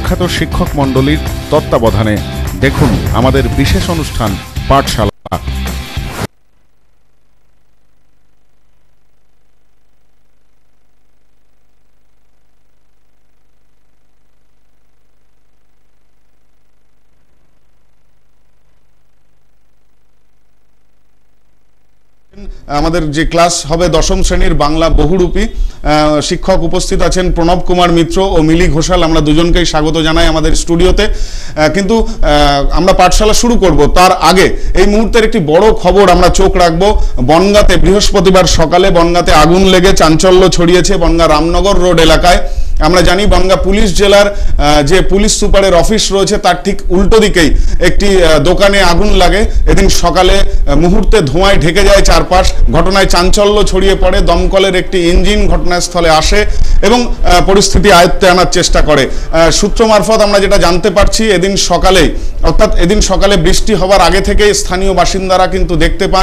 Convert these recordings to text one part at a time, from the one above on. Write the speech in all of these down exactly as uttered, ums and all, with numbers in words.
প্রখ্যাত শিক্ষক মণ্ডলীর তত্ত্বাবধানে দেখুন আমাদের বিশেষ অনুষ্ঠান পাঠশালা। আমাদের যে ক্লাস হবে দশম শ্রেণীর বাংলা বহুরূপী, শিক্ষক উপস্থিত আছেন প্রণব কুমার মিত্র ও মিলি ঘোষাল। আমরা দুজনকেই স্বাগত জানাই আমাদের স্টুডিওতে। কিন্তু আমরা পাঠশালা শুরু করব তার আগে এই মুহূর্তের একটি বড় খবর আমরা চোখ রাখব। বনগাঁতে বৃহস্পতিবার সকালে বনগাঁতে আগুন লেগে চাঞ্চল্য ছড়িয়েছে বনগাঁ রামনগর রোড এলাকায়। আমরা জানি বনগাঁ পুলিশ জেলার যে পুলিশ সুপারের অফিস রয়েছে তার ঠিক উল্টো দিকেই একটি দোকানে আগুন লাগে। এদিন সকালে মুহূর্তে ধোঁয়ায় ঢেকে যায় চারপাশ। ঘটনায় চাঞ্চল্য ছড়িয়ে পড়ে। দমকলের একটি ইঞ্জিন ঘটনাস্থলে আসে এবং পরিস্থিতি আয়ত্তে আনার চেষ্টা করে। সূত্র মারফত আমরা যেটা জানতে পারছি, এদিন সকালেই অর্থাৎ এদিন সকালে বৃষ্টি হবার আগে থেকে স্থানীয় বাসিন্দারা কিন্তু দেখতে পান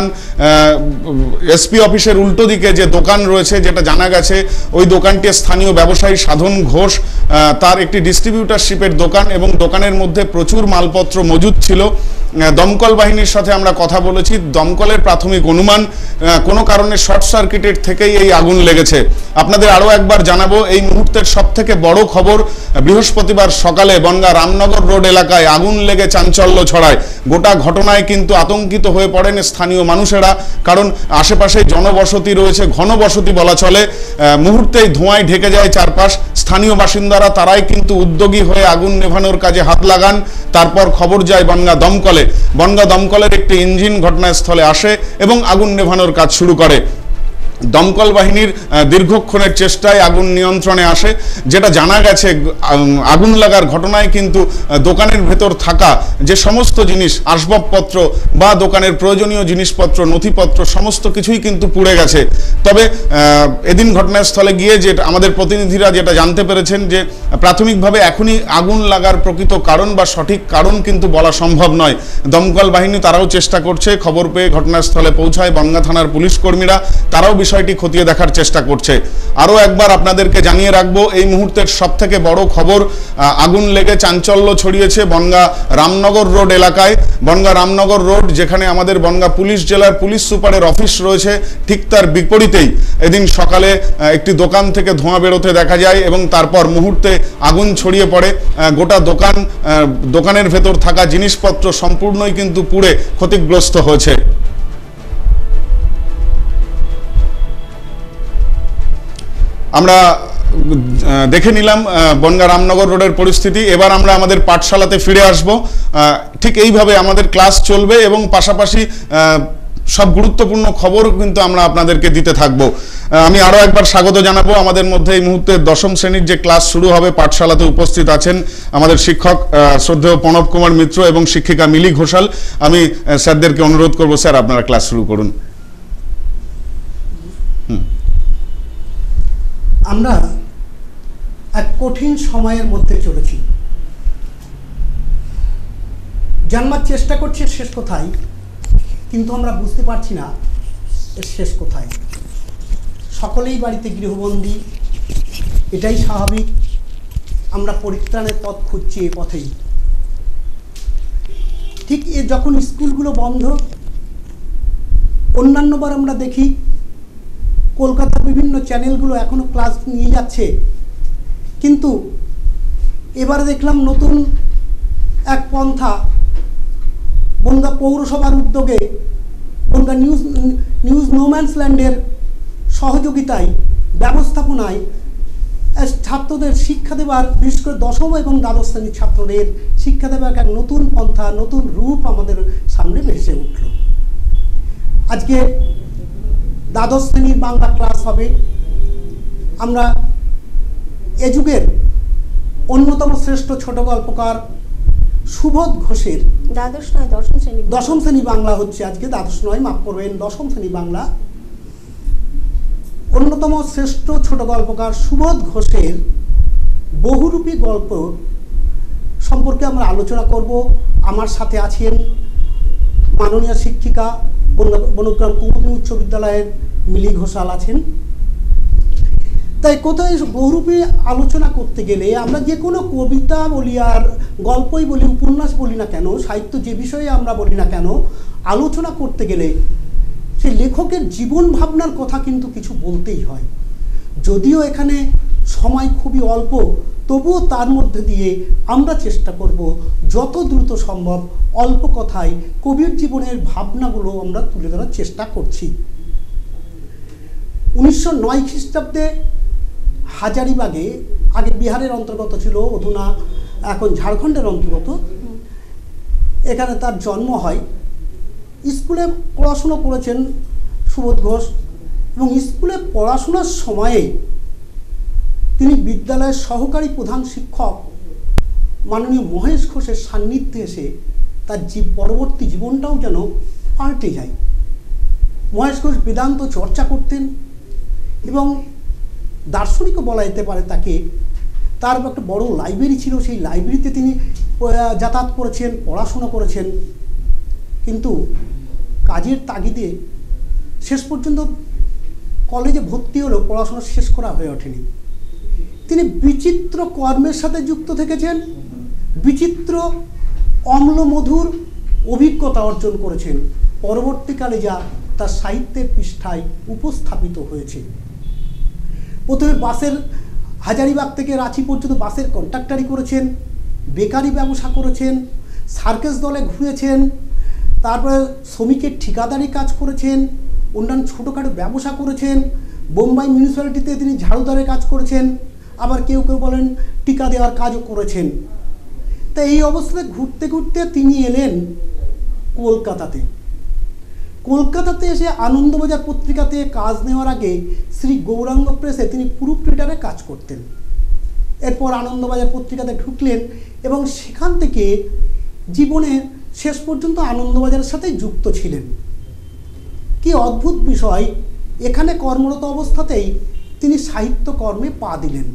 এসপি অফিসের উল্টো দিকে যে দোকান রয়েছে, যেটা জানা গেছে ওই দোকানটি স্থানীয় ব্যবসায়ী সাধন ঘোষ তার একটি ডিস্ট্রিবিউটারশিপের দোকান এবং দোকানের মধ্যে প্রচুর মালপত্র মজুদ ছিল। দমকল বাহিনীর সাথে আমরা কথা বলেছি। দমকলের প্রাথমিক অনুমান কোনো কারণে শর্ট সার্কিটের থেকেই এই আগুন লেগেছে। আপনাদের আরও একবার জানাবো, এই মুহূর্তের সব থেকে বড় খবর, বৃহস্পতিবার সকালে বনগাঁ রামনগর রোড এলাকায় আগুন লেগে চাঞ্চল্য ছড়ায়। গোটা ঘটনায় কিন্তু আতঙ্কিত হয়ে পড়েন স্থানীয় মানুষেরা, কারণ আশেপাশে জনবসতি রয়েছে, ঘনবসতি বলা চলে। মুহূর্তেই ধোঁয়ায় ঢেকে যায় চারপাশ। স্থানীয় বাসিন্দারা তারাই কিন্তু উদ্যোগী হয়ে আগুন নেভানোর কাজে হাত লাগান। তারপর খবর যায় বনগাঁ দমকলে। বনগাঁ দমকলের একটি ইঞ্জিন ঘটনাস্থলে আসে এবং আগুন নেভানোর কাজ শুরু করে। দমকল বাহিনীর দীর্ঘক্ষণের চেষ্টায় আগুন নিয়ন্ত্রণে আসে। যেটা জানা গেছে, আগুন লাগার ঘটনায় কিন্তু দোকানের ভেতর থাকা যে সমস্ত জিনিস, আসবাবপত্র বা দোকানের প্রয়োজনীয় জিনিসপত্র, নথিপত্র সমস্ত কিছুই কিন্তু পুড়ে গেছে। তবে এদিন ঘটনাস্থলে গিয়ে যে আমাদের প্রতিনিধিরা যেটা জানতে পেরেছেন যে প্রাথমিকভাবে এখনই আগুন লাগার প্রকৃত কারণ বা সঠিক কারণ কিন্তু বলা সম্ভব নয়। দমকল বাহিনী তারাও চেষ্টা করছে। খবর পেয়ে ঘটনাস্থলে পৌঁছায় বনগাঁ থানার পুলিশ কর্মীরা, তারাও বিষয়টি খতিয়ে দেখার চেষ্টা করছে। আরও একবার আপনাদেরকে জানিয়ে রাখবো, এই মুহূর্তের সব থেকে বড় খবর, আগুন লেগে চাঞ্চল্য ছড়িয়েছে বনগাঁ রামনগর রোড এলাকায়। বনগাঁ রামনগর রোড, যেখানে আমাদের বনগাঁ পুলিশ জেলার পুলিশ সুপারের অফিস রয়েছে, ঠিক তার বিপরীতেই এদিন সকালে একটি দোকান থেকে ধোঁয়া বেরোতে দেখা যায় এবং তারপর মুহূর্তে আগুন ছড়িয়ে পড়ে। গোটা দোকান, দোকানের ভেতর থাকা জিনিসপত্র সম্পূর্ণই কিন্তু পুড়ে ক্ষতিগ্রস্ত হয়েছে। আমরা দেখে নিলাম বনগাঁ রামনগর রোডের পরিস্থিতি। এবার আমরা আমাদের পাঠশালাতে ফিরে আসব। ঠিক এইভাবে আমাদের ক্লাস চলবে এবং পাশাপাশি সব গুরুত্বপূর্ণ খবর কিন্তু আমরা আপনাদেরকে দিতে থাকব। আমি আরও একবার স্বাগত জানাবো। আমাদের মধ্যে এই মুহূর্তে দশম শ্রেণীর যে ক্লাস শুরু হবে, পাঠশালাতে উপস্থিত আছেন আমাদের শিক্ষক শ্রদ্ধেয় প্রণব কুমার মিত্র এবং শিক্ষিকা মিলি ঘোষাল। আমি স্যারদেরকে অনুরোধ করব, স্যার আপনারা ক্লাস শুরু করুন। হুম আমরা এক কঠিন সময়ের মধ্যে চলেছি। জানবার চেষ্টা করছি শেষ কোথায়, কিন্তু আমরা বুঝতে পারছি না এর শেষ কোথায়। সকলেই বাড়িতে গৃহবন্দী, এটাই স্বাভাবিক। আমরা পরিত্রাণের পথ খুঁজছি এই পথেই। ঠিক এ যখন স্কুলগুলো বন্ধ, অন্যান্যবার আমরা দেখি কলকাতার বিভিন্ন চ্যানেলগুলো এখনো ক্লাস নিয়ে যাচ্ছে, কিন্তু এবারে দেখলাম নতুন এক পন্থা বনগাঁ পৌরসভার উদ্যোগে, বনগাঁ নিউজ নিউজ নোম্যান্সল্যান্ডের সহযোগিতায়, ব্যবস্থাপনায় ছাত্রদের শিক্ষা দেবার, বিশেষ করে দশম এবং দ্বাদশ শ্রেণীর ছাত্রদের শিক্ষা দেবার এক নতুন পন্থা, নতুন রূপ আমাদের সামনে ভেসে উঠল। আজকে দ্বাদশ শ্রেণীর বাংলা ক্লাস হবে। আমরা এ যুগের অন্যতম শ্রেষ্ঠ ছোট গল্পকার সুবোধ ঘোষের দ্বাদশ নয় দশম শ্রেণী দশম শ্রেণী বাংলা হচ্ছে আজকে, দ্বাদশ নয়, মাফ করবেন, দশম শ্রেণী বাংলা। অন্যতম শ্রেষ্ঠ ছোট গল্পকার সুবোধ ঘোষের বহুরূপী গল্প সম্পর্কে আমরা আলোচনা করব। আমার সাথে আছেন মাননীয় শিক্ষিকা বনগ্রাম কুমুদিনী উচ্চ বিদ্যালয়ের মিলি ঘোষাল আছেন। তাই কোথায় বহুরূপী আলোচনা করতে গেলে আমরা যে কোনো কবিতা বলি আর গল্পই বলি, উপন্যাস বলি না কেন, সাহিত্য যে বিষয়ে আমরা বলি না কেন, আলোচনা করতে গেলে সেই লেখকের জীবন ভাবনার কথা কিন্তু কিছু বলতেই হয়। যদিও এখানে সময় খুবই অল্প, তবুও তার মধ্যে দিয়ে আমরা চেষ্টা করব যত দ্রুত সম্ভব অল্প কথায় কবির জীবনের ভাবনাগুলো আমরা তুলে ধরার চেষ্টা করছি। উনিশশো নয় খ্রিস্টাব্দে হাজারিবাগে, আগে বিহারের অন্তর্গত ছিল, অধুনা এখন ঝাড়খণ্ডের অন্তর্গত, এখানে তার জন্ম হয়। স্কুলে পড়াশুনো করেছেন সুবোধ ঘোষ, এবং স্কুলে পড়াশোনার সময়ে তিনি বিদ্যালয়ের সহকারী প্রধান শিক্ষক মাননীয় মহেশ ঘোষের সান্নিধ্যে এসে তার জীব পরবর্তী জীবনটাও যেন পাল্টে যায়। মহেশ ঘোষ বেদান্ত চর্চা করতেন এবং দার্শনিকও বলা যেতে পারে তাকে। তার একটা বড় লাইব্রেরি ছিল, সেই লাইব্রেরিতে তিনি যাতায়াত করেছেন, পড়াশোনা করেছেন, কিন্তু কাজের তাগিদে শেষ পর্যন্ত কলেজে ভর্তি হলেও পড়াশোনা শেষ করা হয়ে ওঠেনি। তিনি বিচিত্র কর্মের সাথে যুক্ত থেকেছেন, বিচিত্র অম্লমধুর অভিজ্ঞতা অর্জন করেছেন, পরবর্তীকালে যা তার সাহিত্যের পৃষ্ঠায় উপস্থাপিত হয়েছে। প্রথমে বাসের, হাজারিবাগ থেকে রাঁচি পর্যন্ত বাসের কন্ট্রাক্টারি করেছেন, বেকারি ব্যবসা করেছেন, সার্কাস দলে ঘুরেছেন, তারপরে শ্রমিকের ঠিকাদারি কাজ করেছেন, অন্যান্য ছোটোখাটো ব্যবসা করেছেন, বোম্বাই মিউনিসিপ্যালিটিতে তিনি ঝাড়ুদারের কাজ করেছেন, আবার কেউ কেউ বলেন টিকা দেওয়ার কাজও করেছেন। তা এই অবস্থাতে ঘুরতে ঘুরতে তিনি এলেন কলকাতাতে। কলকাতাতে এসে আনন্দবাজার পত্রিকাতে কাজ নেওয়ার আগে শ্রী গৌরাঙ্গ প্রেসে তিনি প্রুফ রিডারে কাজ করতেন। এরপর আনন্দবাজার পত্রিকাতে ঢুকলেন এবং সেখান থেকে জীবনের শেষ পর্যন্ত আনন্দবাজারের সাথে যুক্ত ছিলেন। কি অদ্ভুত বিষয়, এখানে কর্মরত অবস্থাতেই তিনি সাহিত্য কর্মে পা দিলেন।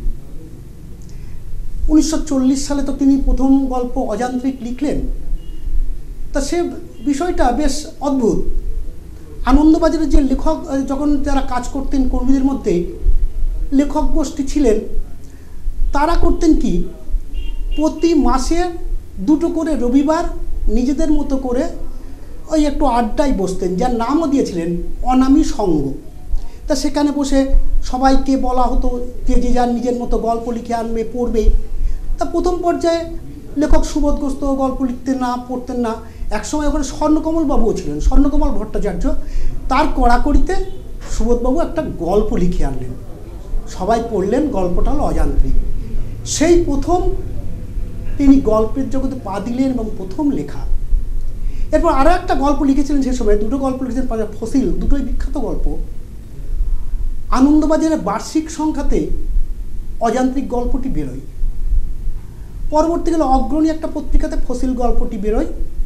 উনিশশো চল্লিশ সালে তো তিনি প্রথম গল্প অযান্ত্রিক লিখলেন। তা সে বিষয়টা বেশ অদ্ভুত। আনন্দবাজারের যে লেখক, যখন যারা কাজ করতেন কর্মীদের মধ্যে লেখক গোষ্ঠী ছিলেন, তারা করতেন কি, প্রতি মাসে দুটো করে রবিবার নিজেদের মতো করে ওই একটু আড্ডায় বসতেন, যার নামও দিয়েছিলেন অনামী সঙ্গ। তা সেখানে বসে সবাইকে বলা হতো যে যে যার নিজের মতো গল্প লিখে আনবে, পড়বে। তা প্রথম পর্যায়ে লেখক সুবোধ ঘোষ তো গল্প লিখতেন না, পড়তেন না। একসময় ওখানে স্বর্ণকমল বাবুও ছিলেন, স্বর্ণকমল ভট্টাচার্য। তার কড়াকড়িতে সুবোধবাবু একটা গল্প লিখে আনলেন, সবাই পড়লেন, গল্পটা হলো অযান্ত্রিক। সেই প্রথম তিনি গল্পের জগতে পা দিলেন এবং প্রথম লেখা। এরপর আরও একটা গল্প লিখেছিলেন, সে সময় দুটো গল্প লিখেছেন, ফসিল, দুটোই বিখ্যাত গল্প। আনন্দবাজারের বার্ষিক সংখ্যাতে অযান্ত্রিক গল্পটি বেরোয়। পরবর্তীকালে অগ্রণী একটা পত্রিকাতে ফসিল গল্পটি বেরোয়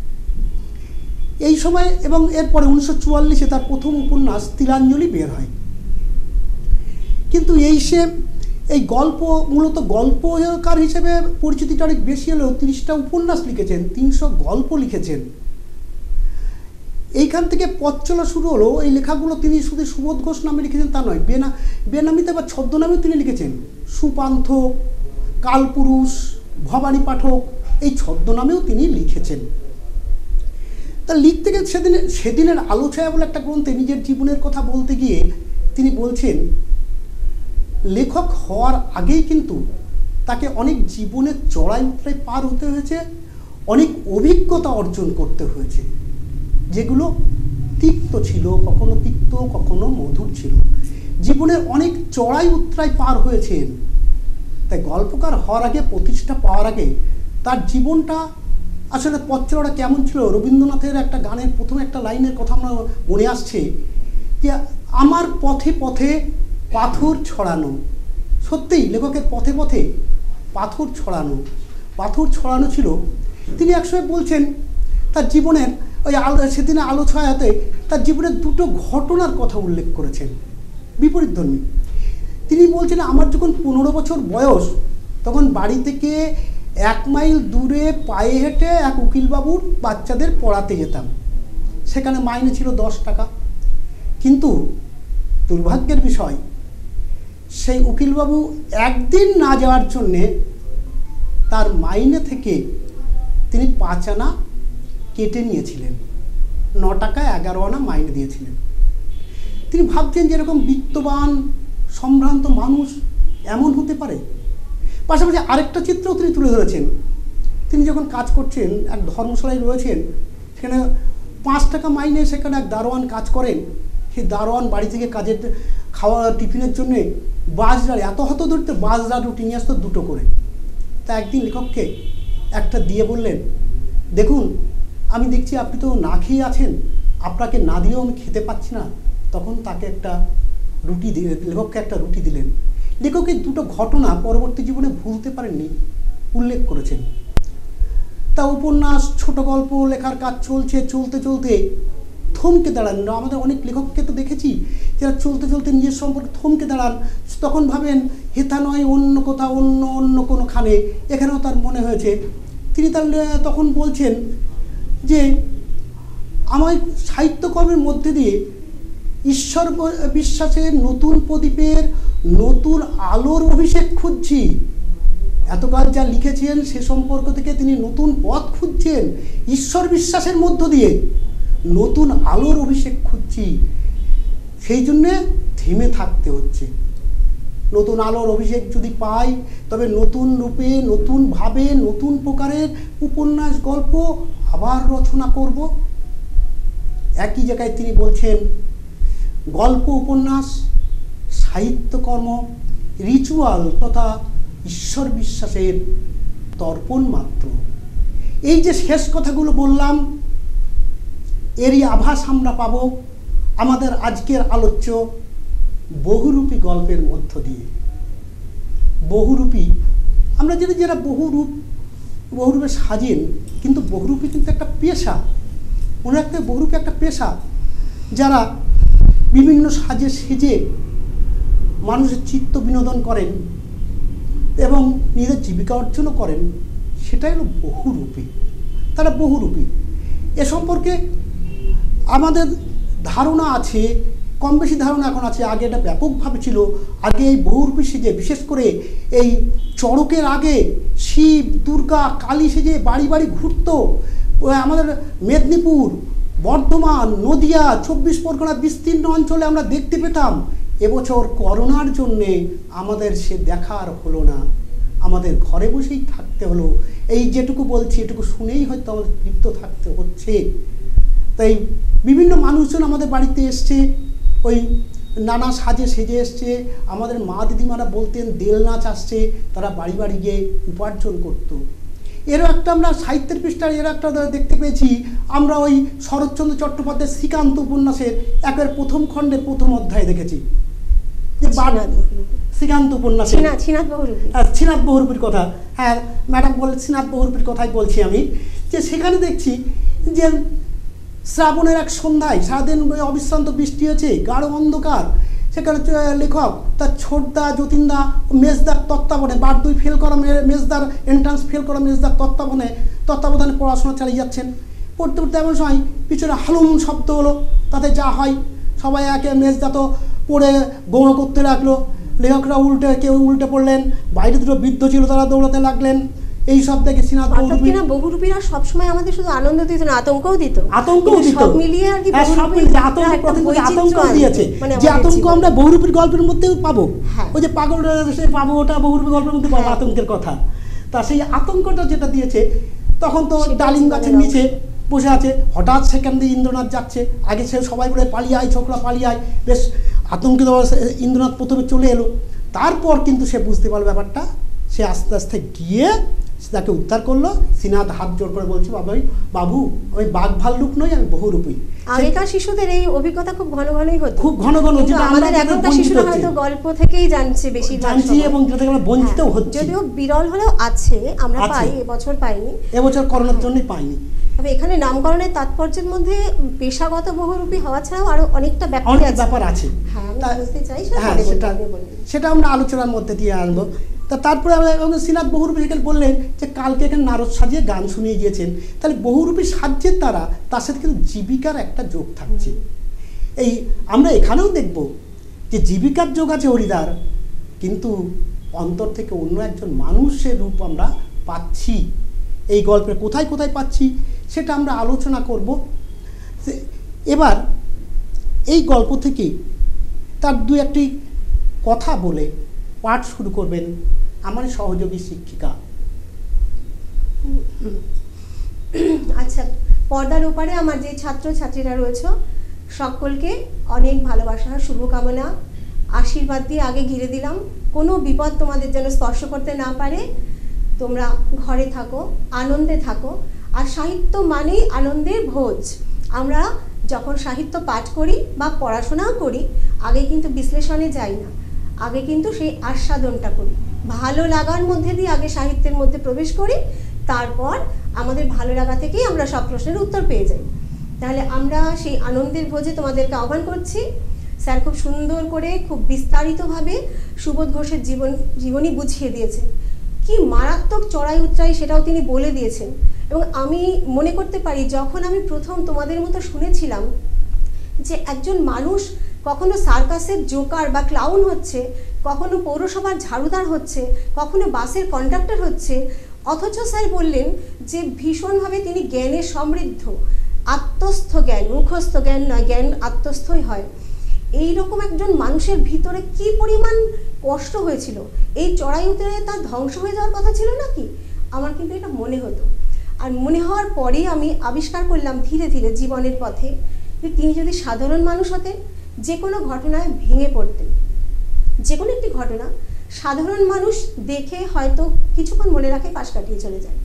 এই সময়, এবং এরপরে উনিশশো চুয়াল্লিশে তার প্রথম উপন্যাস তিলাঞ্জলি বের হয়। কিন্তু এই সে এই গল্প মূলত গল্পকার হিসেবে পরিচিতিটা অনেক বেশি হলেও তিরিশটা উপন্যাস লিখেছেন, তিনশো গল্প লিখেছেন। এইখান থেকে পথ চলা শুরু হলো। এই লেখাগুলো তিনি শুধু সুবোধ ঘোষ নামে লিখেছেন তা নয়, বেনা বেনামিতে বা ছদ্মনামেও তিনি লিখেছেন। সুপান্থ, কালপুরুষ, ভবানী পাঠক, এই ছদ্মনামেও তিনি লিখেছেন। তা লিখতে গিয়ে সেদিনে সেদিনের আলোছায়া বলে একটা গ্রন্থে নিজের জীবনের কথা বলতে গিয়ে তিনি বলছেন, লেখক হওয়ার আগেই কিন্তু তাকে অনেক জীবনের চড়াই উতরাই পার হতে হয়েছে, অনেক অভিজ্ঞতা অর্জন করতে হয়েছে, যেগুলো তিক্ত ছিল, কখনো তিক্ত কখনো মধুর ছিল। জীবনের অনেক চড়াই উতরাই পার হয়েছেন। তাই গল্পকার হওয়ার আগে, প্রতিষ্ঠা পাওয়ার আগে তার জীবনটা আসলে পথ চলাটা কেমন ছিল। রবীন্দ্রনাথের একটা গানের প্রথমে একটা লাইনের কথা আমরা মনে আসছে যে, আমার পথে পথে পাথর ছড়ানো। সত্যিই লেখকের পথে পথে পাথর ছড়ানো, পাথর ছড়ানো ছিল। তিনি একসময় বলছেন তার জীবনের ওই আলো, সেদিনে আলোছায়াতে তার জীবনের দুটো ঘটনার কথা উল্লেখ করেছেন, বিপরীতধর্মী। তিনি বলছেন, আমার যখন পনেরো বছর বয়স, তখন বাড়ি থেকে এক মাইল দূরে পায়ে হেঁটে এক উকিলবাবুর বাচ্চাদের পড়াতে যেতাম। সেখানে মাইনে ছিল দশ টাকা। কিন্তু দুর্ভাগ্যের বিষয়, সেই উকিলবাবু একদিন না যাওয়ার জন্যে তার মাইনে থেকে তিনি পাঁচ আনা কেটে নিয়েছিলেন, ন টাকা এগারো আনা মাইনে দিয়েছিলেন। তিনি ভাবছেন যে এরকম বিত্তবান সম্ভ্রান্ত মানুষ এমন হতে পারে। পাশাপাশি আরেকটা চিত্রও তিনি তুলে ধরেছেন। তিনি যখন কাজ করছেন, এক ধর্মশালায় রয়েছেন, সেখানে পাঁচ টাকা মাইনে সেখানে এক দারোয়ান কাজ করেন। সেই দারোয়ান বাড়ি থেকে কাজের খাওয়া টিফিনের জন্যে বাজরা, এত হত ধরতে বাজরা রুটি নিয়ে আসতো দুটো করে। তা একদিন লেখককে একটা দিয়ে বললেন, দেখুন আমি দেখছি আপনি তো না খেয়ে আছেন, আপনাকে না দিলেও আমি খেতে পাচ্ছি না। তখন তাকে একটা রুটি দিয়ে লেখককে একটা রুটি দিলেন। লেখকের দুটো ঘটনা পরবর্তী জীবনে ভুলতে পারেননি, উল্লেখ করেছেন। তা উপন্যাস, ছোট গল্প লেখার কাজ চলছে, চলতে চলতে থমকে দাঁড়ান। আমাদের অনেক লেখককে তো দেখেছি যারা চলতে চলতে নিজের সম্পর্কে থমকে দাঁড়ান, তখন ভাবেন হেথা নয় অন্য কোথাও, অন্য অন্য কোনোখানে। এখানেও তার মনে হয়েছে। তিনি তার তখন বলছেন যে আমার সাহিত্যকর্মের মধ্যে দিয়ে ঈশ্বর বিশ্বাসের নতুন প্রদীপের নতুন আলোর অভিষেক খুঁজছি। এতকাল যা লিখেছেন সে সম্পর্ক থেকে তিনি নতুন পথ খুঁজছেন। ঈশ্বর বিশ্বাসের মধ্য দিয়ে নতুন আলোর অভিষেক খুঁজছি, সেই জন্যে থেমে থাকতে হচ্ছে। নতুন আলোর অভিষেক যদি পাই তবে নতুন রূপে, নতুনভাবে, নতুন প্রকারের উপন্যাস গল্প আবার রচনা করব। একই জায়গায় তিনি বলছেন গল্প, উপন্যাস, সাহিত্যকর্ম রিচুয়াল তথা ঈশ্বর বিশ্বাসের তর্পণ মাত্র। এই যে শেষ কথাগুলো বললাম, এরই আভাস আমরা পাব আমাদের আজকের আলোচ্য বহুরূপী গল্পের মধ্য দিয়ে। বহুরূপী, আমরা যেটা যারা বহুরূপ বহুরূপে সাজেন, কিন্তু বহুরূপী কিন্তু একটা পেশা। মনে রাখতে বহুরূপী একটা পেশা, যারা বিভিন্ন সাজে সেজে মানুষের চিত্ত বিনোদন করেন এবং নিজের জীবিকা অর্জনও করেন, সেটাই হলো বহুরূপী। তারা বহুরূপী। এ সম্পর্কে আমাদের ধারণা আছে, কম বেশি ধারণা এখন আছে। আগে এটা ব্যাপকভাবে ছিল। আগে এই বহুরূপী সেজে, বিশেষ করে এই চড়কের আগে শিব, দুর্গা, কালী সেজে বাড়ি বাড়ি ঘুরত। আমাদের মেদিনীপুর, বর্ধমান, নদিয়া, চব্বিশ পরগনা বিস্তীর্ণ অঞ্চলে আমরা দেখতে পেতাম। এবছর করোনার জন্যে আমাদের সে দেখার হলো না, আমাদের ঘরে বসেই থাকতে হলো। এই যেটুকু বলছি এটুকু শুনেই হয়তো আমাদের তৃপ্ত থাকতে হচ্ছে। তাই বিভিন্ন মানুষজন আমাদের বাড়িতে এসছে, ওই নানা সাজে সেজে এসছে। আমাদের মা দিদিমারা বলতেন দেল নাচ আসছে, তারা বাড়ি বাড়ি গিয়ে উপার্জন করত। এরও একটা আমরা সাহিত্যের পৃষ্ঠায় এর একটা দেখতে পেয়েছি। আমরা ওই শরৎচন্দ্র চট্টোপাধ্যায়ের শ্রীকান্ত উপন্যাসের একের প্রথম খণ্ডের প্রথম অধ্যায় দেখেছি যে শ্রীকান্ত উপন্যাসে শ্রীনাথ বহুরূপীর কথা। হ্যাঁ ম্যাডাম বলে শ্রীনাথ বহুরূপীর কথাই বলছি আমি। যে সেখানে দেখছি যে শ্রাবণের এক সন্ধ্যায় সারাদিন অবিশ্রান্ত বৃষ্টি হয়েছে, গাঢ় অন্ধকার। সেখানে লেখক তার ছোটদা, যতীনদা, মেজদার তত্ত্বাবধানে, বার দুই ফেল করা মেজদার, এন্ট্রান্স ফেল করা মেজদার তত্ত্বাবধানে তত্ত্বাবধানে পড়াশোনা চালিয়ে যাচ্ছেন। পড়তে পড়তে এমন সময় পিছনে হালুম শব্দ হলো। তাতে যা হয় সবাই একে মেজদা তো পড়ে গৌণ করতে লাগলো। লেখকরা উল্টে, কেউ উল্টে পড়লেন। বাইরে দুটো বৃদ্ধ ছিল, তারা দৌড়াতে লাগলেন। এই সব দেখে শ্রীনাথ বহুরূপী বহুরূপীরা সবসময় আমাদের শুধু আনন্দ দিত না, আতঙ্কও দিত। আতঙ্কও দিত, সব মিলিয়ে আর কি আতঙ্ক দিয়েছে। যে আতঙ্ক আমরা বহুরূপীর গল্পের মধ্যেও পাবো। ওই যে পাগল সে পাবো, ওটা বহুরূপী গল্পের মধ্যে পাবো আতঙ্কের কথা। তা সেই আতঙ্কটা যেটা দিয়েছে, তখন তো ডালিম গাছের নিচে বসে আছে, হঠাৎ সেখান দিয়ে ইন্দ্রনাথ যাচ্ছে। আগে সে সবাই বলে পালিয়ে আয় ছোকরা, পালিয়ে আয়। বেশ আতঙ্কিত ইন্দ্রনাথ প্রথমে চলে এলো। তারপর কিন্তু সে বুঝতে পারলো ব্যাপারটা। সে আস্তে আস্তে গিয়ে তাকে উদ্ধার করলো। শ্রীনাথ হাত জোর করে বলছে, বাবু বাবু আমি বাঘ ভাল্লুক নই, আমি বহুরূপী। আগেকার শিশুদের এই অভিজ্ঞতা খুব ঘন ঘনই হতো, খুব ঘন ঘন। আমাদের এখনকার শিশুরা হয়তো গল্প থেকেই জানছে বেশি জানছি, এবং যেটা আমরা বঞ্চিত হচ্ছে। যদিও বিরল হলেও আছে, আমরা পাই, এবছর পাইনি, এবছর করোনার জন্যই পাইনি। তবে এখানে নামকরণের তাৎপর্যের মধ্যে পেশাগত বহুরূপী হওয়া ছাড়াও আরো অনেকটা ব্যাপার আছে। সেটা আমরা আলোচনার মধ্যে দিয়ে আনবো। তা তারপরে আমরা শ্রীনাথ বহুরূপী সেখানে বললেন যে কালকে এখানে নারদ সাজিয়ে গান শুনিয়ে গিয়েছেন। তাহলে বহুরূপী সাজ্যের দ্বারা তার সাথে কিন্তু জীবিকার একটা যোগ থাকছে। এই আমরা এখানেও দেখব যে জীবিকার যোগ আছে হরিদার, কিন্তু অন্তর থেকে অন্য একজন মানুষের রূপ আমরা পাচ্ছি। এই গল্পে কোথায় কোথায় পাচ্ছি সেটা আমরা আলোচনা করব। এবার এই গল্প থেকে তার দু একটি কথা বলে পাঠ শুরু করবেন আমার সহযোগী শিক্ষিকা। আচ্ছা, পর্দার ওপারে আমার যে ছাত্র ছাত্রীরা রয়েছে সকলকে অনেক ভালোবাসা, শুভকামনা, আশীর্বাদ দিয়ে আগে ঘিরে দিলাম। কোনো বিপদ তোমাদের যেন স্পর্শ করতে না পারে। তোমরা ঘরে থাকো, আনন্দে থাকো। আর সাহিত্য মানেই আনন্দের ভোজ। আমরা যখন সাহিত্য পাঠ করি বা পড়াশোনাও করি, আগে কিন্তু বিশ্লেষণে যাই না, আগে কিন্তু সেই আস্বাদনটা করি। ভালো লাগার মধ্যে দিয়ে আগে সাহিত্যের মধ্যে প্রবেশ করি, তারপর আমাদের ভালো লাগা থেকেই আমরা সব প্রশ্নের উত্তর পেয়ে যাই। তাহলে আমরা সেই আনন্দের ভোজে তোমাদেরকে আহ্বান করছি। স্যার খুব সুন্দর করে, খুব বিস্তারিতভাবে সুবোধ ঘোষের জীবন জীবনী বুঝিয়ে দিয়েছেন। কি মারাত্মক চড়াই উতরাই সেটাও তিনি বলে দিয়েছেন। এবং আমি মনে করতে পারি, যখন আমি প্রথম তোমাদের মতো শুনেছিলাম যে একজন মানুষ কখনো সার্কাসের জোকার বা ক্লাউন হচ্ছে, কখনো পৌরসভার ঝাড়ুদার হচ্ছে, কখনো বাসের কন্ডাক্টর হচ্ছে, অথচ স্যার বললেন যে ভীষণভাবে তিনি জ্ঞানে সমৃদ্ধ, আত্মস্থ জ্ঞান, মুখস্থ জ্ঞান নয়, জ্ঞান আত্মস্থই হয়। এইরকম একজন মানুষের ভিতরে কি পরিমাণ কষ্ট হয়েছিল, এই চড়াই উতরে তার ধ্বংস হয়ে যাওয়ার কথা ছিল নাকি? আমার কিন্তু এটা মনে হতো। আর মনে হওয়ার পরেই আমি আবিষ্কার করলাম ধীরে ধীরে জীবনের পথে যে তিনি যদি সাধারণ মানুষ হতেন, যে কোনো ঘটনায় ভেঙে পড়তেন। যে কোনো একটি ঘটনা সাধারণ মানুষ দেখে হয়তো কিছুক্ষণ মনে রাখে, পাশ কাটিয়ে চলে যায়।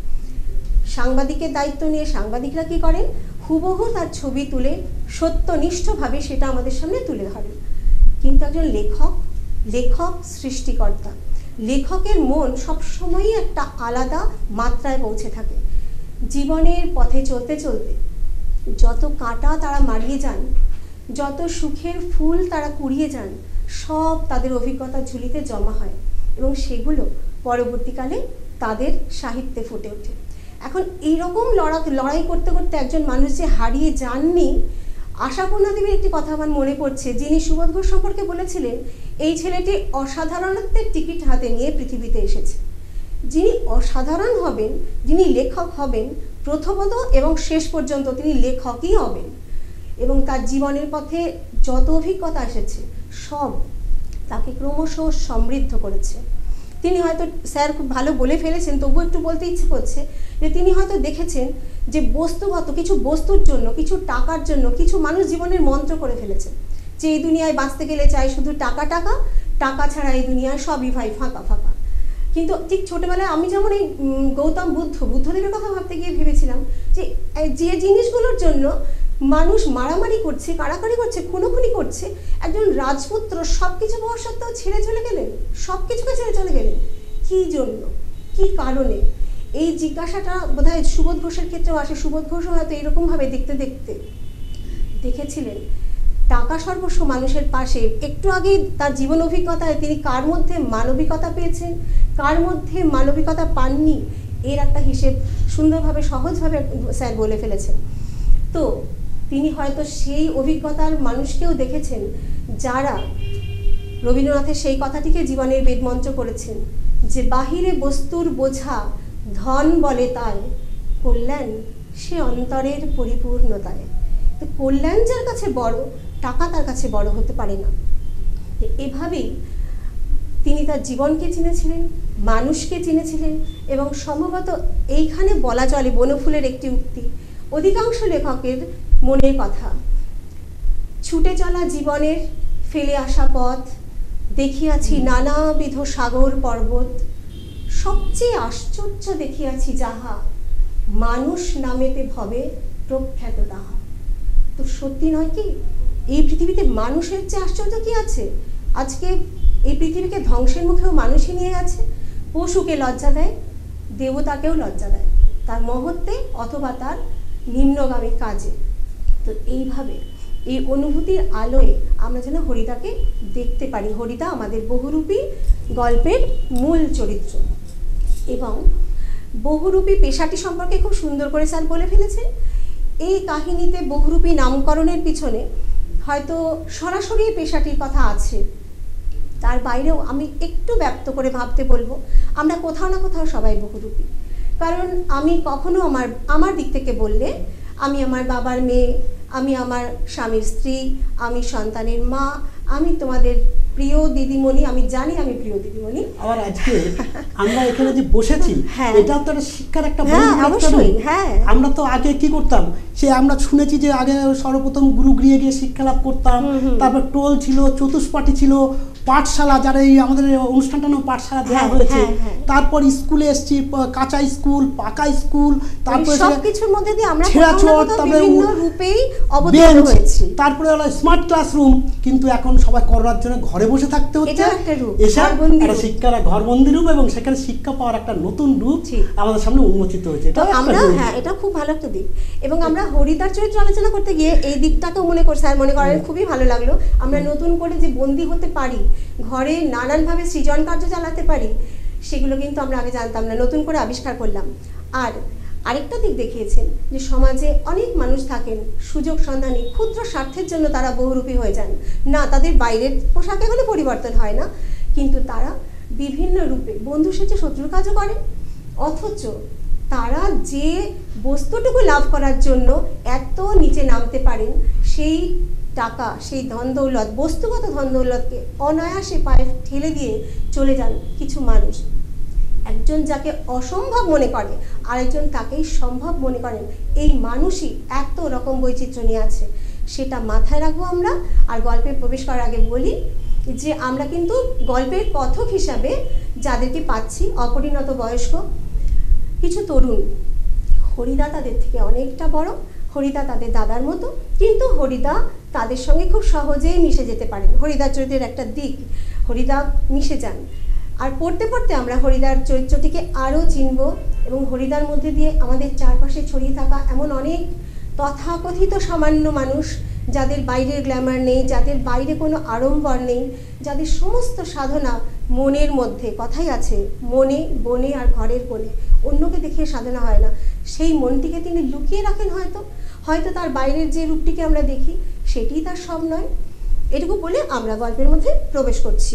সাংবাদিকের দায়িত্ব নিয়ে সাংবাদিকরা কী করেন, হুবহু তার ছবি তুলে সত্যনিষ্ঠভাবে সেটা আমাদের সামনে তুলে ধরেন। কিন্তু একজন লেখক, লেখক সৃষ্টিকর্তা, লেখকের মন সবসময়ই একটা আলাদা মাত্রায় পৌঁছে থাকে। জীবনের পথে চলতে চলতে যত কাঁটা তারা মারিয়ে যান, যত সুখের ফুল তারা কুড়িয়ে যান, সব তাদের অভিজ্ঞতার ঝুলিতে জমা হয় এবং সেগুলো পরবর্তীকালে তাদের সাহিত্যে ফুটে ওঠে। এখন এইরকম লড়া লড়াই করতে করতে একজন মানুষ যে হারিয়ে যাননি, আশাপূর্ণা দেবীর একটি কথা আমার মনে পড়ছে, যিনি সুবোধ ঘোষ সম্পর্কে বলেছিলেন, এই ছেলেটি অসাধারণত্বের টিকিট হাতে নিয়ে পৃথিবীতে এসেছে। যিনি অসাধারণ হবেন, যিনি লেখক হবেন, প্রথমত এবং শেষ পর্যন্ত তিনি লেখকই হবেন। এবং তার জীবনের পথে যত অভিজ্ঞতা এসেছে সব তাকে ক্রমশ সমৃদ্ধ করেছে। তিনি হয়তো, স্যার খুব ভালো বলে ফেলেছেন, তবুও একটু বলতে ইচ্ছে করছে, যে তিনি হয়তো দেখেছেন যে বস্তুগত কিছু বস্তুর জন্য, কিছু টাকার জন্য কিছু মানুষ জীবনের মন্ত্র করে ফেলেছেন যে এই দুনিয়ায় বাঁচতে গেলে চাই শুধু টাকা, টাকা, টাকা ছাড়া এই দুনিয়ায় সবই ভাই ফাঁকা ফাঁকা। কিন্তু ঠিক ছোটোবেলায় আমি যেমন এই গৌতম বুদ্ধ বুদ্ধদেবের কথা ভাবতে গিয়ে ভেবেছিলাম যে যে জিনিসগুলোর জন্য মানুষ মারামারি করছে, কাড়াকাড়ি করছে, খুনোখুনি করছে, একজন রাজপুত্র সব কিছু পাওয়া সত্ত্বেও ছেড়ে চলে গেলেন, সব কিছুকে ছেড়ে চলে গেলেন। কী জন্য, কী কারণে? এই জিজ্ঞাসাটা বোধহয় সুবোধ ঘোষের ক্ষেত্রেও আসে। সুবোধ ঘোষও হয়তো এরকমভাবে দেখতে দেখতে দেখেছিলেন টাকা সর্বস্ব মানুষের পাশে। একটু আগে তার জীবন অভিজ্ঞতায় তিনি কার মধ্যে মানবিকতা পেয়েছেন, কার মধ্যে মানবিকতা পাননি, এর একটা হিসেব সুন্দরভাবে সহজভাবে স্যার বলে ফেলেছেন। তো তিনি হয়তো সেই অভিজ্ঞতার মানুষকেও দেখেছেন যারা রবীন্দ্রনাথের সেই কথাটিকে জীবনের বেদমন্ত্র করেছেন যে বাহিরে বস্তুর বোঝা ধন বলে তাই, কল্যাণ সে অন্তরের পরিপূর্ণতায়। তো কল্যাণ যার কাছে বড়, টাকা তার কাছে বড় হতে পারে না। এভাবেই তিনি তার জীবনকে চিনেছিলেন, মানুষকে চিনেছিলেন এবং সম্ভবত এইখানে বলা চলে বনফুলের একটি উক্তি, অধিকাংশ লেখকের মনের কথা, ছুটে চলা জীবনের ফেলে আসা পথ, দেখিয়াছি নানাবিধ সাগর পর্বত, সবচেয়ে আশ্চর্য দেখিয়াছি যাহা, মানুষ নামেতে ভবে প্রখ্যাত তাহা। তো সত্যি নয় কি, এই পৃথিবীতে মানুষের চেয়ে আশ্চর্য কি আছে? আজকে এই পৃথিবীকে ধ্বংসের মুখেও মানুষই নিয়ে গেছে। পশুকে লজ্জা দেয়, দেবতাকেও লজ্জা দেয় তার মহত্বে অথবা তার নিম্নগামী কাজে। তো এইভাবে এই অনুভূতির আলোয় আমরা যেন হরিদাকে দেখতে পারি। হরিদা আমাদের বহুরূপী গল্পের মূল চরিত্র এবং বহুরূপী পেশাটি সম্পর্কে খুব সুন্দর করে স্যার বলে ফেলেছেন। এই কাহিনীতে বহুরূপী নামকরণের পিছনে হয়তো সরাসরি পেশাটির কথা আছে, তার বাইরেও আমি একটু ব্যক্ত করে ভাবতে বলবো, আমরা কোথাও না কোথাও সবাই বহুরূপী। কারণ আমি কখনো আমার আমার দিক থেকে বললে আমি আমার বাবার মেয়ে, আমি আমার স্বামীর স্ত্রী, আমি সন্তানের মা, আমি তোমাদের প্রিয় দিদিমণি, আমি জানি আমি প্রিয় দিদিমণি। আবার আজকে আমরা এখানে যে বসেছি, হ্যাঁ, এটা তো একটা শিক্ষার একটা হ্যাঁ অবশ্যই। হ্যাঁ, আমরা তো আগে কি করতাম, সে আমরা শুনেছি যে আগে সর্বপ্রথম গুরু গৃহে গিয়ে শিক্ষা লাভ করতাম, তারপর টোল ছিল, চতুষ্পাঠী ছিল, পাঠশালা, যারা এই আমাদের অনুষ্ঠানটা নাম পাঠশালা দেওয়া হয়েছে, তারপর স্কুলে এসেছি, কাঁচা স্কুল, পাকা স্কুল, তারপরে সবকিছুর মধ্যে দিয়ে আমরা ছেঁড়াছড়, তারপরে বিভিন্ন রূপেই অবতীর্ণ হয়েছি, তারপরে হলো স্মার্ট ক্লাসরুম। কিন্তু এখন সবাই করার জন্য ঘরে বসে থাকতে হচ্ছে, এটা একটা রূপ, এসব একটা শিক্ষার ঘরবন্দি রূপ, এবং সেখানে শিক্ষা পাওয়ার একটা নতুন রূপ আমাদের সামনে উন্মোচিত হয়েছে। তো আমরা, হ্যাঁ এটা খুব ভালো একটা দিক। এবং আমরা হরিদার চরিত্র আলোচনা করতে গিয়ে এই দিকটাকেও মনে করছি, আর মনে করেন খুবই ভালো লাগলো, আমরা নতুন করে যে বন্দী হতে পারি, ঘরে নানানভাবে সৃজন কার্য চালাতে পারি, সেগুলো কিন্তু আমরা আগে জানতাম না, নতুন করে আবিষ্কার করলাম। আর আরেকটা দিক দেখিয়েছেন যে সমাজে অনেক মানুষ থাকেন সুযোগ সন্ধানী, ক্ষুদ্র স্বার্থের জন্য তারা বহুরূপী হয়ে যান না, তাদের বাইরের পোশাকে কোনো পরিবর্তন হয় না, কিন্তু তারা বিভিন্ন রূপে বন্ধু সেজে শত্রুর কাজও করেন। অথচ তারা যে বস্তুটুকু লাভ করার জন্য এত নিচে নামতে পারেন, সেই টাকা, সেই ধন দৌলত, বস্তুগত ধন দৌলতকে অনায়াসে পায়ে ঠেলে দিয়ে চলে যান কিছু মানুষ। একজন যাকে অসম্ভব মনে করে আরেকজন তাকেই সম্ভব মনে করেন, এই মানুষই এত রকম বৈচিত্র্য নিয়ে আছে, সেটা মাথায় রাখবো আমরা। আর গল্পে প্রবেশ করার আগে বলি যে আমরা কিন্তু গল্পের কথক হিসাবে যাদেরকে পাচ্ছি, অপরিণত বয়স্ক কিছু তরুণ। হরিদা তাদের থেকে অনেকটা বড়, হরিদা তাদের দাদার মতো, কিন্তু হরিদা তাদের সঙ্গে খুব সহজেই মিশে যেতে পারেন। হরিদার চরিত্রের একটা দিক, হরিদা মিশে যান। আর পড়তে পড়তে আমরা হরিদার চরিত্রটিকে আরও চিনব, এবং হরিদার মধ্যে দিয়ে আমাদের চারপাশে ছড়িয়ে থাকা এমন অনেক তথাকথিত সামান্য মানুষ, যাদের বাইরের গ্ল্যামার নেই, যাদের বাইরে কোনো আড়ম্বর নেই, যাদের সমস্ত সাধনা মনের মধ্যে, কথাই আছে মনে, বনে আর ঘরের কোণে, অন্যকে দেখে সাধনা হয় না, সেই মনটিকে তিনি লুকিয়ে রাখেন। হয়তো হয়তো তার বাইরের যে রূপটিকে আমরা দেখি সেটিই তার সব নয়। এটুকু বলে আমরা গল্পের মধ্যে প্রবেশ করছি।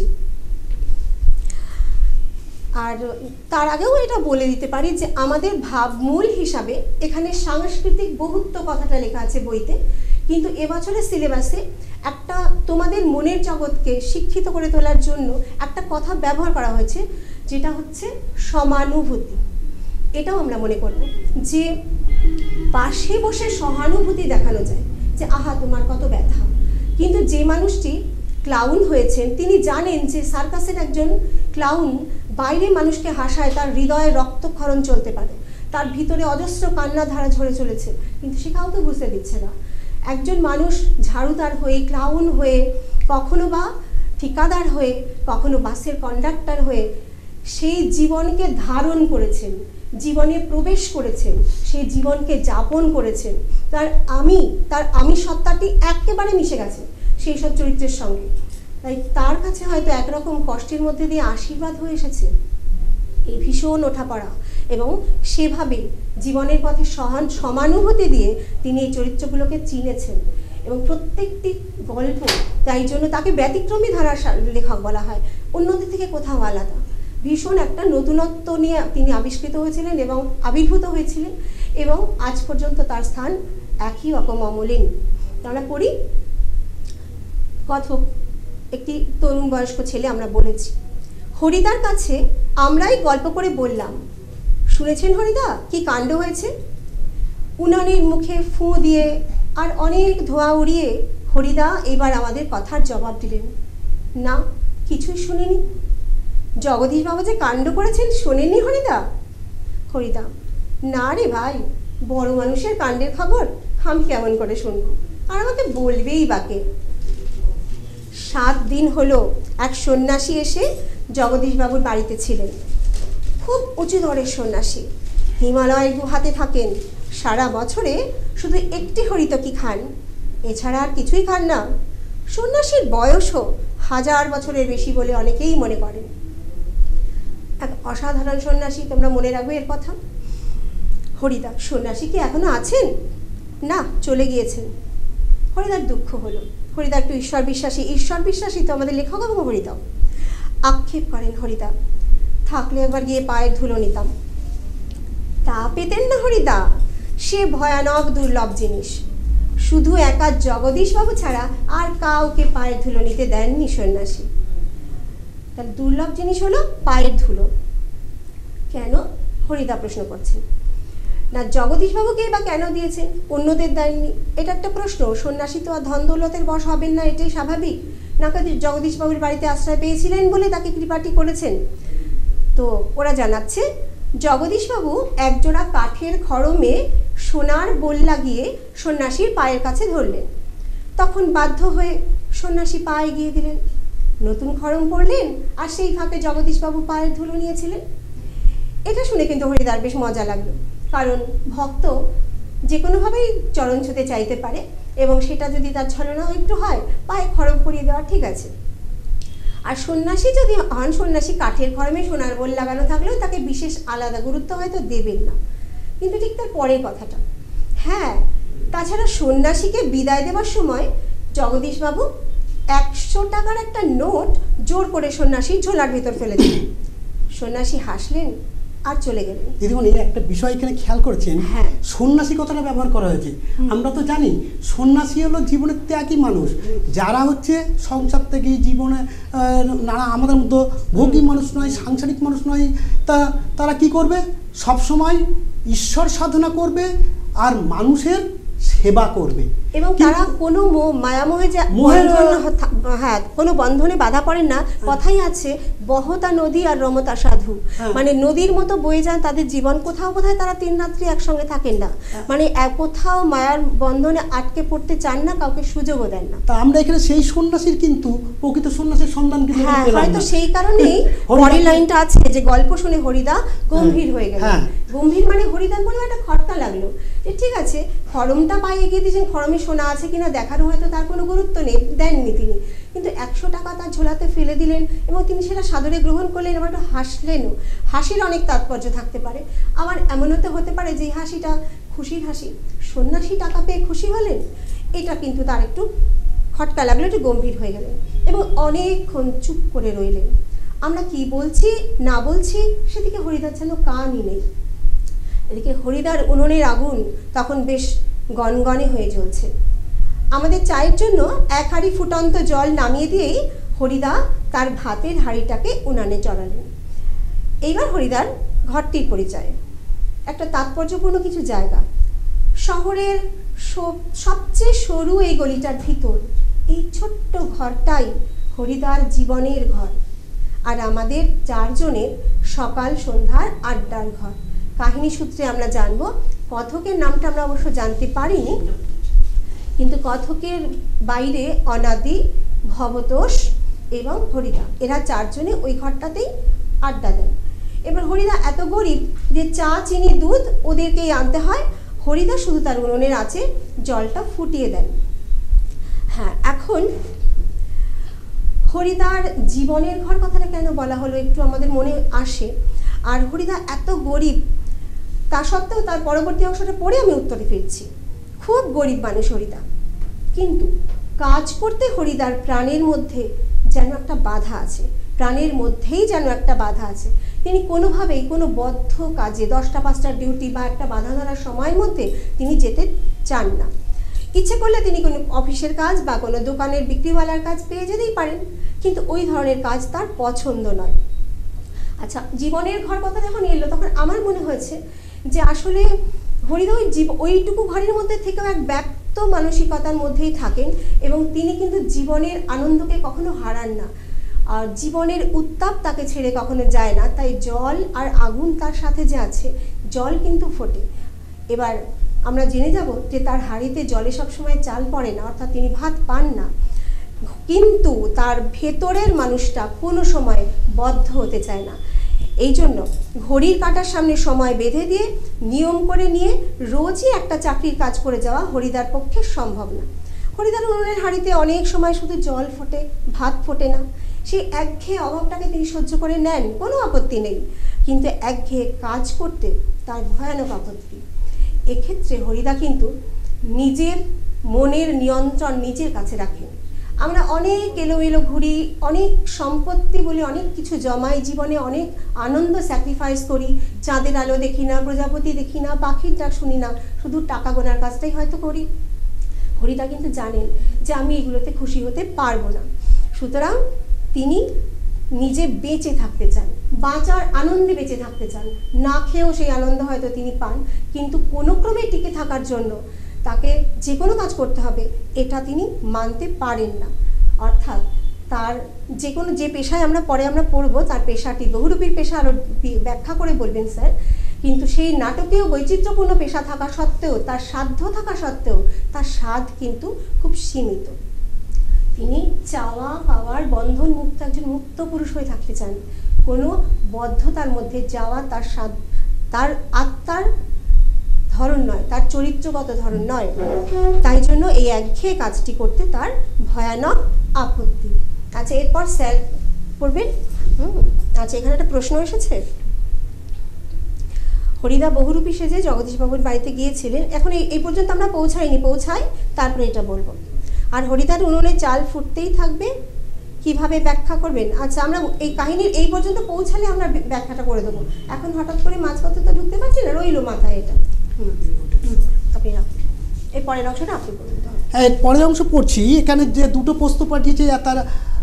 আর তার আগেও এটা বলে দিতে পারি যে আমাদের ভাবমূল হিসাবে এখানে সাংস্কৃতিক বহুত্ব কথাটা লেখা আছে বইতে, কিন্তু এবছরের সিলেবাসে একটা তোমাদের মনের জগৎকে শিক্ষিত করে তোলার জন্য একটা কথা ব্যবহার করা হয়েছে, যেটা হচ্ছে সমানুভূতি। এটাও আমরা মনে করব যে পাশে বসে সহানুভূতি দেখানো যায়, যে আহা তোমার কত ব্যথা, কিন্তু যে মানুষটি ক্লাউন হয়েছেন তিনি জানেন যে সার্কাসের একজন ক্লাউন বাইরে মানুষকে হাসায়, তার হৃদয়ে রক্তক্ষরণ চলতে পারে, তার ভিতরে অজস্র কান্না ধারা ঝরে চলেছে, কিন্তু সে কাউকে বুঝতে দিচ্ছে না। একজন মানুষ ঝাড়ুদার হয়ে, ক্লাউন হয়ে, কখনো বা ঠিকাদার হয়ে, কখনো বাসের কন্ডাক্টর হয়ে সেই জীবনকে ধারণ করেছেন, জীবনে প্রবেশ করেছেন, সেই জীবনকে যাপন করেছেন, তার আমি তার আমি সত্তাটি একেবারে মিশে গেছে সেই সব চরিত্রের সঙ্গে। তাই তার কাছে হয়তো একরকম কষ্টের মধ্যে দিয়ে আশীর্বাদ হয়ে এসেছে এই ভীষণ ওঠাপড়া, এবং সেভাবে জীবনের পথে সহান সমানুভূতি দিয়ে তিনি এই চরিত্রগুলোকে চিনেছেন। এবং প্রত্যেকটি গল্প তাই জন্য তাকে ব্যতিক্রমী ধারার লেখক বলা হয়, অন্যদের থেকে কোথাও আলাদা। ভীষণ একটা নতুনত্ব নিয়ে তিনি আবিষ্কৃত হয়েছিলেন এবং আবির্ভূত হয়েছিলেন, এবং আজ পর্যন্ত তার স্থান একই রকম অমলিন। আমরা পড়ি কথক, একটি তরুণ বয়স্ক ছেলে। আমরা বলেছি হরিদার কাছে আমরাই গল্প করে বললাম, শুনেছেন হরিদা কি কাণ্ড হয়েছে? উনানের মুখে ফুঁ দিয়ে আর অনেক ধোঁয়া উড়িয়ে হরিদা এবার আমাদের কথার জবাব দিলেন, না কিছুই শুনিনি। জগদীশ বাবা যে কাণ্ড করেছেন শোনেননি হরিদা? হরিদা, না রে ভাই, বড় মানুষের কাণ্ডের খবর আমি কেমন করে শুনবো, আর আমাকে বলবেই বাকে। সাত দিন হলো এক সন্ন্যাসী এসে জগদীশবাবুর বাড়িতে ছিলেন। খুব উঁচু দরের সন্ন্যাসী, হিমালয়ের গুহাতে থাকেন, সারা বছরে শুধু একটি হরিতকি খান, এছাড়া আর কিছুই খান না। সন্ন্যাসীর বয়সও হাজার বছরের বেশি বলে অনেকেই মনে করেন। এক অসাধারণ সন্ন্যাসী, তোমরা মনে রাখবে এর কথা। হরিদা, সন্ন্যাসী কি এখনো আছেন? না, চলে গিয়েছেন। হরিদার দুঃখ হলো। হরিদা একটু ঈশ্বর বিশ্বাসী, ঈশ্বর বিশ্বাসী তো আমাদের লেখক এবং হরিদাও। আক্ষেপ করেন হরিদা। থাকলে একবার গিয়ে পায়ের ধুলো নিতাম। তা পেতেন না হরিদা, সে ভয়ানক দুর্লভ জিনিস। শুধু একা জগদীশবাবু ছাড়া আর কাউকে পায়ের ধুলো নিতে দেননি সন্ন্যাসী। তার দুর্লভ জিনিস হলো পায়ের ধুলো। কেন? হরিদা প্রশ্ন করছেন। না, জগদীশবাবুকেই বা কেন দিয়েছেন, অন্যদের দেননি? এটা একটা প্রশ্ন। সন্ন্যাসী তো আর ধন দৌলতের বশ হবেন না, এটাই স্বাভাবিক। না জগদীশবাবুর বাড়িতে আশ্রয় পেয়েছিলেন বলে তাকে কৃপাটি করেছেন। তো ওরা জানাচ্ছে জগদীশবাবু একজোড়া কাঠের খড়মে সোনার বোল লাগিয়ে সন্ন্যাসীর পায়ের কাছে ধরলেন। তখন বাধ্য হয়ে সন্ন্যাসী পায়ে গিয়ে দিলেন, নতুন খড়ম পরলেন, আর সেই ফাঁকে জগদীশবাবু পায়ের ধুলো নিয়েছিলেন। এটা শুনে কিন্তু হরিদার বেশ মজা লাগলো, কারণ ভক্ত যে কোনোভাবেই চরণ ছুঁতে চাইতে পারে, এবং সেটা যদি তার ছলনা একটু হয়, পায়ে খড়ম পরিয়ে দেওয়া ঠিক আছে। আর সন্ন্যাসী যদি হন, সন্ন্যাসী কাঠের খড়মে সোনার বোল লাগানো থাকলেও তাকে বিশেষ আলাদা গুরুত্ব হয়তো দেবেন না। কিন্তু ঠিক তার পরের কথাটা, হ্যাঁ, তাছাড়া সন্ন্যাসীকে বিদায় দেওয়ার সময় জগদীশবাবু একশো টাকার একটা নোট জোর করে সন্ন্যাসীর ঝোলার ভেতর ফেলে দিলেন। সন্ন্যাসী হাসলেন আর চলে গেলেন। দিদিমণি, একটা বিষয় এখানে খেয়াল করেছেন, হ্যাঁ, সন্ন্যাসী কথাটা ব্যবহার করা হয়েছে। আমরা তো জানি সন্ন্যাসী হলো জীবনের ত্যাগী মানুষ, যারা হচ্ছে সংসার থেকে জীবনে নানা আমাদের মতো ভোগী মানুষ নয়, সাংসারিক মানুষ নয়। তা তারা কি করবে? সব সময় ঈশ্বর সাধনা করবে আর মানুষের সেবা করবে, এবং তারা কোনো মায়ামোহে যে হ্যাঁ কোনো বন্ধনে বাধা পড়েন না। কথাই আছে, বহতা নদী আর রমতা সাধু, মানে নদীর মতো বয়ে যান তাদের জীবন। কোথাও কোথাও তারা তিন রাত্রি একসঙ্গে থাকেন না, মানে কোথাও মায়ার বন্ধনে আটকে পড়তে চান না, কাউকে সুযোগও দেন না। তা আমরা এখানে সেই সন্ন্যাসীর কিন্তু প্রকৃত সন্ন্যাসীর সন্ধান কিন্তু হ্যাঁ, হয়তো সেই কারণেই পরের লাইনটা আছে যে গল্প শুনে হরিদা গম্ভীর হয়ে গেল। গম্ভীর মানে হরিদার মনে একটা খটকা লাগলো যে ঠিক আছে, খড়মটা পায়ে এগিয়ে দিয়েছেন, খড়মে সোনা আছে কিনা দেখারও হয়তো তার কোনো গুরুত্ব নেই, দেননি তিনি, কিন্তু একশো টাকা তার ঝোলাতে ফেলে দিলেন এবং তিনি সেটা সাদরে গ্রহণ করলেন এবং একটু হাসলেনও। হাসির অনেক তাৎপর্য থাকতে পারে, আবার এমনও তো হতে পারে যে হাসিটা খুশির হাসি, সন্ন্যাসী টাকা পেয়ে খুশি হলেন, এটা কিন্তু তার একটু খটকা লাগলো, একটু গম্ভীর হয়ে গেলেন এবং অনেকক্ষণ চুপ করে রইলেন। আমরা কি বলছি না বলছি সেদিকে হরিদার যেন কানই নেই। এদিকে হরিদার উনুনের আগুন তখন বেশ গনগনে হয়ে জ্বলছে। আমাদের চায়ের জন্য এক হাঁড়ি ফুটন্ত জল নামিয়ে দিয়েই হরিদা তার ভাতের হাঁড়িটাকে উনানে চড়ালেন। এইবার হরিদার ঘরটির পরিচয়, একটা তাৎপর্যপূর্ণ কিছু জায়গা, শহরের সবচেয়ে সরু এই গলিটার ভিতর এই ছোট্ট ঘরটাই হরিদার জীবনের ঘর, আর আমাদের চারজনের সকাল সন্ধ্যার আড্ডার ঘর। কাহিনী সূত্রে আমরা জানবো, কথকের নামটা আমরা অবশ্য জানতে পারিনি, কিন্তু কথকের বাইরে অনাদি, ভবতোষ এবং হরিদা, এরা চারজনে ওই ঘরটাতেই আড্ডা দেন। এবার হরিদা এত গরিব যে চা চিনি দুধ ওদেরকেই আনতে হয়, হরিদা শুধু তার উনুনের আছে জলটা ফুটিয়ে দেন। হ্যাঁ, এখন হরিদার জীবনের ঘর কথাটা কেন বলা হলো একটু আমাদের মনে আসে। আর হরিদা এত গরিব, তা সত্ত্বেও তার পরবর্তী অংশটা পড়ে আমি উত্তরে ফিরছি। খুব গরিব মানুষ হরিদা, কিন্তু কাজ করতে হরিদার প্রাণের মধ্যে যেন একটা বাধা আছে, প্রাণের মধ্যেই যেন একটা বাধা আছে। তিনি কোনোভাবেই কোনো বদ্ধ কাজে দশটা পাঁচটা ডিউটি বা একটা বাধা ধরার সময়ের মধ্যে তিনি যেতে চান না। ইচ্ছে করলে তিনি কোনো অফিসের কাজ বা কোনো দোকানের বিক্রিওয়ালার কাজ পেয়ে যেতেই পারেন, কিন্তু ওই ধরনের কাজ তার পছন্দ নয়। আচ্ছা, জীবনের ঘর কথা যখন এলো তখন আমার মনে হয়েছে যে আসলে হরিদা ওই জীব ওইটুকু ঘরের মধ্যে থেকেও এক ব্যক্ত মানসিকতার মধ্যেই থাকেন এবং তিনি কিন্তু জীবনের আনন্দকে কখনো হারান না, আর জীবনের উত্তাপ তাকে ছেড়ে কখনো যায় না। তাই জল আর আগুন তার সাথে যে আছে, জল কিন্তু ফোটে। এবার আমরা জেনে যাব যে তার হাঁড়িতে জলে সবসময় চাল পড়ে না, অর্থাৎ তিনি ভাত পান না, কিন্তু তার ভেতরের মানুষটা কোনো সময় বদ্ধ হতে চায় না। এই জন্য ঘড়ির কাঁটার সামনে সময় বেঁধে দিয়ে নিয়ম করে নিয়ে রোজই একটা চাকরির কাজ করে যাওয়া হরিদার পক্ষে সম্ভব না। হরিদার উনুনের হাঁড়িতে অনেক সময় শুধু জল ফোটে, ভাত ফোটে না। সেই একঘেয়ে অভাবটাকে তিনি সহ্য করে নেন, কোনো আপত্তি নেই, কিন্তু একঘেয়ে কাজ করতে তার ভয়ানক আপত্তি। এক্ষেত্রে হরিদা কিন্তু নিজের মনের নিয়ন্ত্রণ নিজের কাছে রাখেন। আমরা অনেক এলোমেলো ঘুরি, অনেক সম্পত্তি বলে অনেক কিছু জমাই, জীবনে অনেক আনন্দ স্যাক্রিফাইস করি, চাঁদের আলো দেখি না, প্রজাপতি দেখি না, পাখির ডাক শুনি না, শুধু টাকা গোনার কাজটাই হয়তো করি। হরিদা কিন্তু জানেন যে আমি এগুলোতে খুশি হতে পারবো না, সুতরাং তিনি নিজে বেঁচে থাকতে চান, বাঁচার আনন্দে বেঁচে থাকতে চান। না খেয়েও সেই আনন্দ হয়তো তিনি পান, কিন্তু কোনো ক্রমে টিকে থাকার জন্য তাকে যে কোনো কাজ করতে হবে এটা তিনি মানতে পারেন না। অর্থাৎ তার যে কোনো যে পেশায় আমরা পরে আমরা পড়বো, তার পেশাটি বহুরূপীর পেশা আরও ব্যাখ্যা করে বলবেন স্যার, কিন্তু সেই নাটকীয় বৈচিত্র্যপূর্ণ পেশা থাকা সত্ত্বেও, তার সাধ্য থাকা সত্ত্বেও তার স্বাদ কিন্তু খুব সীমিত। তিনি চাওয়া পাওয়ার বন্ধন মুক্ত একজন মুক্ত পুরুষ হয়ে থাকতে চান, কোনো বদ্ধতার মধ্যে যাওয়া তার স্বাদ, তার আত্মার ধরন নয়, তার চরিত্রগত ধরন নয়। তাই জন্য এই একঘেয়ে কাজটি করতে তার ভয়ানক আপত্তি। আচ্ছা, এরপর স্যার পড়বেন। হুম আচ্ছা, এখানে একটা প্রশ্ন এসেছে। হরিদা বহুরূপী সেজে জগদীশবাবুর বাড়িতে গিয়েছিলেন, এখন এই এই পর্যন্ত আমরা পৌঁছাইনি, পৌঁছাই তারপরে এটা বলবো। আর হরিদার উনুনে চাল ফুটতেই থাকবে, কিভাবে ব্যাখ্যা করবেন? আচ্ছা, আমরা এই কাহিনীর এই পর্যন্ত পৌঁছালে আমরা ব্যাখ্যাটা করে দেবো, এখন হঠাৎ করে মাঝপথে তো ঢুকতে পারছি না, রইলো মাথায় এটা। হুম আপনি রাখুন, এই পরের অংশটা আপনি বলুন। হ্যাঁ, পরের অংশ পড়ছি। এখানে যে দুটো প্রশ্ন পাঠিয়েছে, তার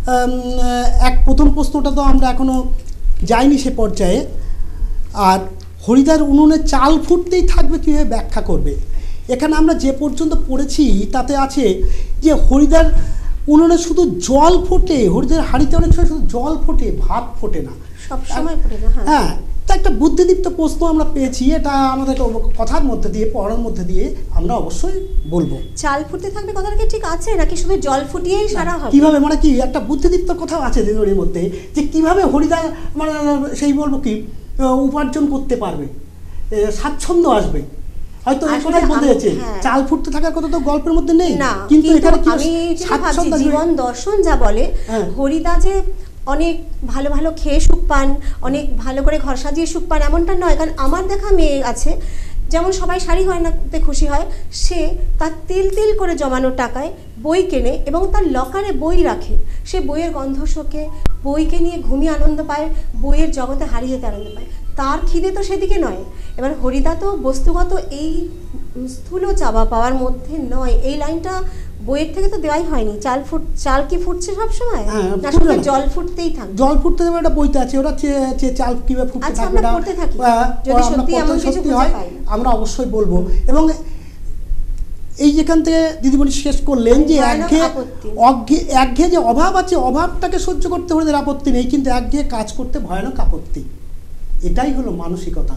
এক প্রথম প্রশ্নটা তো আমরা এখনো যাইনি সে পর্যায়ে। আর হরিদার উনুনে চাল ফুটতেই থাকবে, কীভাবে ব্যাখ্যা করবে? এখানে আমরা যে পর্যন্ত পড়েছি তাতে আছে যে হরিদার উনুনে শুধু জল ফোটে, হরিদার হাঁড়িতে অনেক সময় শুধু জল ফোটে, ভাত ফোটে না, সব সময় ফোটে না। হ্যাঁ, তা একটা বুদ্ধিদীপ্ত প্রশ্ন আমরা পেয়েছি, এটা আমাদের কথার মধ্যে দিয়ে, পড়ার মধ্যে দিয়ে আমরা অবশ্যই বলবো। চাল ফুটতে থাকবে কথাটা কি ঠিক আছে, নাকি শুধু জল ফুটিয়েই সারা হবে? কিভাবে, মানে কি একটা বুদ্ধিদীপ্ত কথাও আছে দিনের মধ্যে, যে কিভাবে হরিদা মানে সেই বলবো কি উপার্জন করতে পারবে, স্বাচ্ছন্দ্য আসবে, হয়তো এই কথাই বলতে যাচ্ছে। চাল ফুটতে থাকার কথা তো গল্পের মধ্যে নেই, কিন্তু এখানে আমি জীবন দর্শন যা বলে, হরিদা যে অনেক ভালো ভালো খেয়ে সুখ পান, অনেক ভালো করে ঘর সাজিয়ে সুখ পান এমনটা নয়। কারণ আমার দেখা মেয়ে আছে, যেমন সবাই শাড়ি গয়নাতে খুশি হয়, সে তার তিল তিল করে জমানো টাকায় বই কেনে এবং তার লকারে বই রাখে। সে বইয়ের গন্ধ শোকে, বইকে নিয়ে ঘুমিয়ে আনন্দ পায়, বইয়ের জগতে হারিয়ে যেতে আনন্দ পায়। তার খিদে তো সেদিকে নয়। এবার হরিদা তো বস্তুগত এই স্থূল চাওয়া পাওয়ার মধ্যে নয়। এই লাইনটা বইয়ের থেকে তো দেওয়াই হয়নি। চাল ফুট চাল কি ফুটছে সব সময়, না শুধু জল ফুটতেই থাকে? জল ফুটতে দেবে একটা বইতে আছে, ওরা যে চাল কিভাবে ফুটতে থাকবে আমরা পড়তে থাকি, যদি সত্যি এমন কিছু হয় আমরা অবশ্যই বলবো। এবং এই যেখান থেকে দিদিমণি শেষ করলেন যে একঘেয়ে একঘেয়ে যে অভাব আছে, অভাবটাকে সহ্য করতে হলে আপত্তি নেই, কিন্তু একঘেয়ে কাজ করতে ভয়ানক আপত্তি। এটাই হলো মানসিকতা।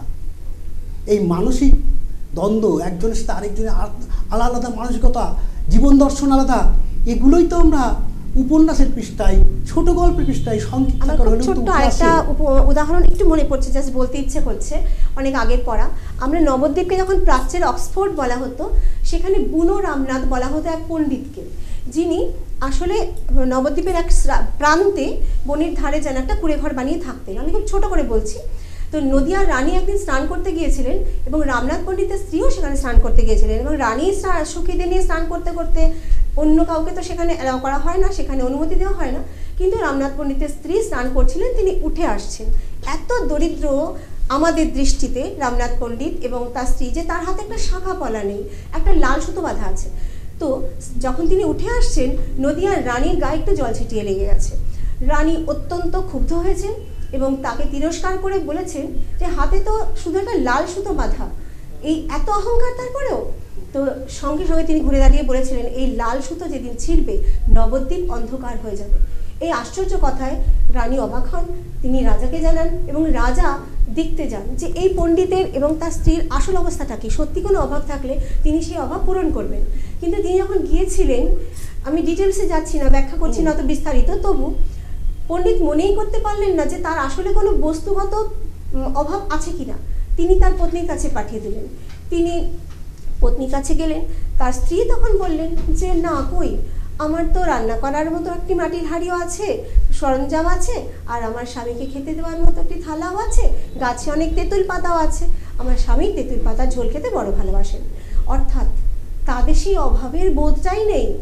এই মানসিক দ্বন্দ্ব, একজনের সাথে আরেকজনের আলাদা আলাদা মানসিকতা, জীবন দর্শন আলাদা, এগুলোই তো আমরা উপন্যাসের পৃষ্ঠায়, ছোট গল্পের পৃষ্ঠায় সংক্ষিপ্ত করে হলেও ছোট্ট একটা উদাহরণ একটু মনে পড়ছে, জাস্ট বলতে ইচ্ছে করছে। অনেক আগের পড়া, আমরা নবদ্বীপকে যখন প্রাচ্যের অক্সফোর্ড বলা হতো, সেখানে বুনো রামনাথ বলা হতো এক পণ্ডিতকে, যিনি আসলে নবদ্বীপের এক প্রান্তে বনের ধারে যেন একটা কুড়ে ঘর বানিয়ে থাকতেন। আমি খুব ছোট করে বলছি। তো নদিয়ার রানী একদিন স্নান করতে গিয়েছিলেন এবং রামনাথ পণ্ডিতের স্ত্রীও সেখানে স্নান করতে গিয়েছিলেন, এবং রানী সখীদের নিয়ে স্নান করতে করতে অন্য কাউকে তো সেখানে অ্যালাউ করা হয় না, সেখানে অনুমতি দেওয়া হয় না, কিন্তু রামনাথ পণ্ডিতের স্ত্রী স্নান করছিলেন, তিনি উঠে আসছেন। এত দরিদ্র আমাদের দৃষ্টিতে রামনাথ পণ্ডিত এবং তার স্ত্রী যে তার হাতে একটা শাখা পলা নেই, একটা লাল সুতো বাঁধা আছে। তো যখন তিনি উঠে আসছেন, নদিয়ার রানীর গায়ে একটু জল ছিটিয়ে লেগে গেছে। রানী অত্যন্ত ক্ষুব্ধ হয়েছেন এবং তাকে তিরস্কার করে বলেছেন যে হাতে তো শুধু একটা লাল সুতো বাঁধা, এই এত অহংকার তারপরেও। তো সঙ্গে সঙ্গে তিনি ঘুরে দাঁড়িয়ে বলেছিলেন, এই লাল সুতো যেদিন ছিঁড়বে নবদ্বীপ অন্ধকার হয়ে যাবে। এই আশ্চর্য কথায় রানী অবাক হন, তিনি রাজাকে জানান এবং রাজা দেখতে যান যে এই পণ্ডিতের এবং তার স্ত্রীর আসল অবস্থাটা কি, সত্যি কোনো অভাব থাকলে তিনি সেই অভাব পূরণ করবেন। কিন্তু তিনি যখন গিয়েছিলেন, আমি ডিটেলসে যাচ্ছি না, ব্যাখ্যা করছি না অত বিস্তারিত, তবু পণ্ডিত মনেই করতে পারলেন না যে তার আসলে কোনো বস্তুগত অভাব আছে কিনা। তিনি তার পত্নীর কাছে পাঠিয়ে দিলেন। তিনি পত্নীর কাছে গেলেন, তার স্ত্রী তখন বললেন যে না, কই, আমার তো রান্না করার মতো একটি মাটির হাঁড়িও আছে, সরঞ্জাম আছে, আর আমার স্বামীকে খেতে দেওয়ার মতো একটি থালাও আছে, গাছে অনেক তেঁতুল পাতাও আছে। আমার স্বামী তেঁতুল পাতার ঝোল খেতে বড় ভালোবাসেন। অর্থাৎ তাদের সেই অভাবের বোধটাই নেই।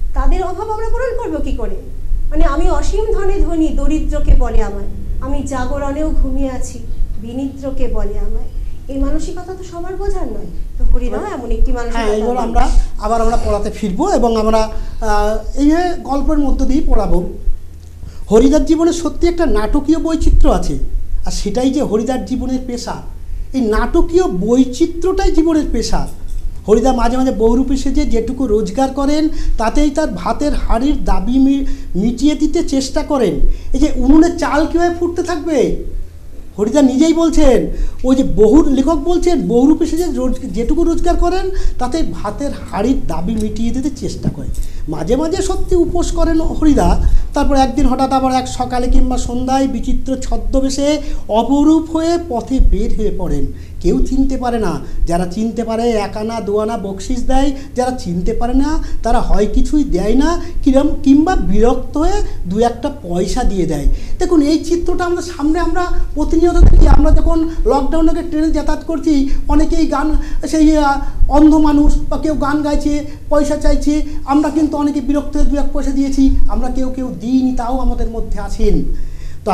তাদের অভাব আমরা পূরণ করবো কি করে? মানে আমি অসীম ধনে ধনী, দরিদ্রকে বলে আমায়, আমি জাগরণেও ঘুমিয়ে আছি, বিনিদ্রকে বলে আমায়। এই মানসিকতা তো সবার বোঝার নয়। তো হরিদা এমন একটি হ্যাঁ, মানসিকতা। এবার আমরা আবার আমরা পড়াতে ফিরবো এবং আমরা এই গল্পের মধ্য দিয়েই পড়াবো। হরিদার জীবনে সত্যি একটা নাটকীয় বৈচিত্র্য আছে, আর সেটাই যে হরিদার জীবনের পেশা। এই নাটকীয় বৈচিত্র্যটাই জীবনের পেশা। হরিদা মাঝে মাঝে বহুরূপী সেজে যেটুকু রোজগার করেন তাতেই তার ভাতের হাঁড়ির দাবি মিটিয়ে দিতে চেষ্টা করেন। এই যে উনুনে চাল কীভাবে ফুটতে থাকবে, হরিদা নিজেই বলছেন, ওই যে বহুর লেখক বলছেন বহুরূপী সেজে রোজ যেটুকু রোজগার করেন তাতে ভাতের হাঁড়ির দাবি মিটিয়ে দিতে চেষ্টা করেন। মাঝে মাঝে সত্যি উপোস করেন হরিদা। তারপর একদিন হঠাৎ আবার এক সকালে কিংবা সন্ধ্যায় বিচিত্র ছদ্মবেশে অপরূপ হয়ে পথে বের হয়ে পড়েন। কেউ চিনতে পারে না, যারা চিনতে পারে এক আনা দু আনা বকশিস দেয়, যারা চিনতে পারে না তারা হয় কিছুই দেয় না কিরম কিংবা বিরক্ত হয়ে দু একটা পয়সা দিয়ে দেয়। দেখুন এই চিত্রটা আমাদের সামনে আমরা প্রতিনিয়ত দেখি। আমরা যখন লকডাউনে ট্রেনে যাতায়াত করছি, অনেকেই গান, সেই অন্ধ মানুষ বা কেউ গান গাইছে, পয়সা চাইছে, আমরা কিন্তু অনেকে বিরক্ত হয়ে দু এক পয়সা দিয়েছি, আমরা কেউ কেউ দিইনি, তাও আমাদের মধ্যে আছেন। তো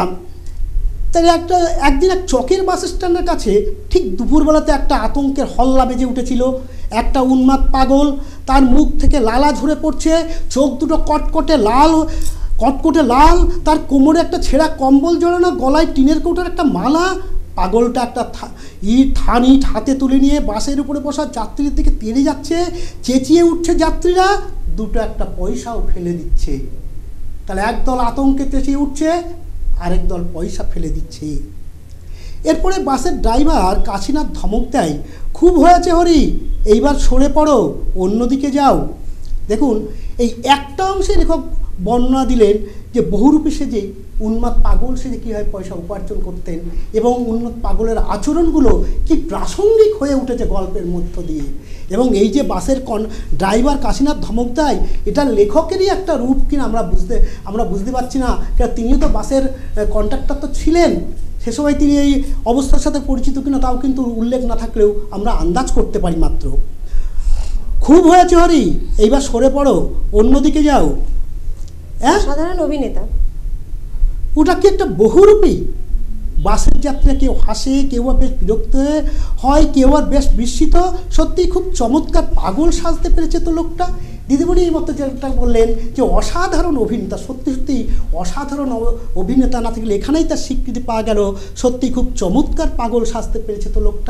তাই একটা একদিন এক চকের বাস স্ট্যান্ডের কাছে ঠিক দুপুরবেলাতে একটা আতঙ্কের হল্লা বেজে উঠেছিল। একটা উন্মাদ পাগল, তার মুখ থেকে লালা ঝরে পড়ছে, চোখ দুটো কটকটে লাল কটকটে লাল তার কোমরে একটা ছেঁড়া কম্বল জড়ানো, গলায় টিনের কৌটার একটা মালা। পাগলটা একটা ইট থান ইট হাতে তুলে নিয়ে বাসের উপরে বসা যাত্রীর দিকে তেড়ে যাচ্ছে, চেঁচিয়ে উঠছে যাত্রীরা, দুটো একটা পয়সাও ফেলে দিচ্ছে। তাহলে একদল আতঙ্কে চেঁচিয়ে উঠছে, আরেক দল পয়সা ফেলে দিচ্ছে। এরপরে বাসের ড্রাইভার কাশীনাথ ধমক দেয়, খুব হয়েছে হরি, এইবার সরে পড়ো, অন্যদিকে যাও। দেখুন এই একটা অংশে লেখক বর্ণনা দিলেন যে বহুরূপী সেজে উন্মাদ পাগল সেজে কীভাবে পয়সা উপার্জন করতেন এবং উন্মাদ পাগলের আচরণগুলো কি প্রাসঙ্গিক হয়ে উঠেছে গল্পের মধ্য দিয়ে। এবং এই যে বাসের কন ড্রাইভার কাশীনাথ ধমক দেয়, এটা লেখকেরই একটা রূপ কিনা আমরা বুঝতে আমরা বুঝতে পারছি না। কারণ তিনিও তো বাসের কন্ট্রাক্টর তো ছিলেন, সে সময় তিনি এই অবস্থার সাথে পরিচিত কিনা তাও কিন্তু উল্লেখ না থাকলেও আমরা আন্দাজ করতে পারি মাত্র। খুব হয়েছে হরি, এইবার সরে পড়ো, অন্যদিকে যাও। হ্যাঁ, সাধারণ অভিনেতা। ওটা কি একটা বহুরূপী? বাসের যাত্রীরা কেউ হাসে, কেউ আর বেশ বিরক্ত হয়, কেউ আর বেশ বিস্মিত। সত্যিই খুব চমৎকার পাগল সাজতে পেরেছে তো লোকটা। দিদিমণি এই মতো যেটা বললেন যে অসাধারণ অভিনেতা, সত্যি সত্যি অসাধারণ অভিনেতা না থাকলে এখানেই তার স্বীকৃতি পাওয়া গেল। সত্যি খুব চমৎকার পাগল সাজতে পেরেছে তো লোকটা।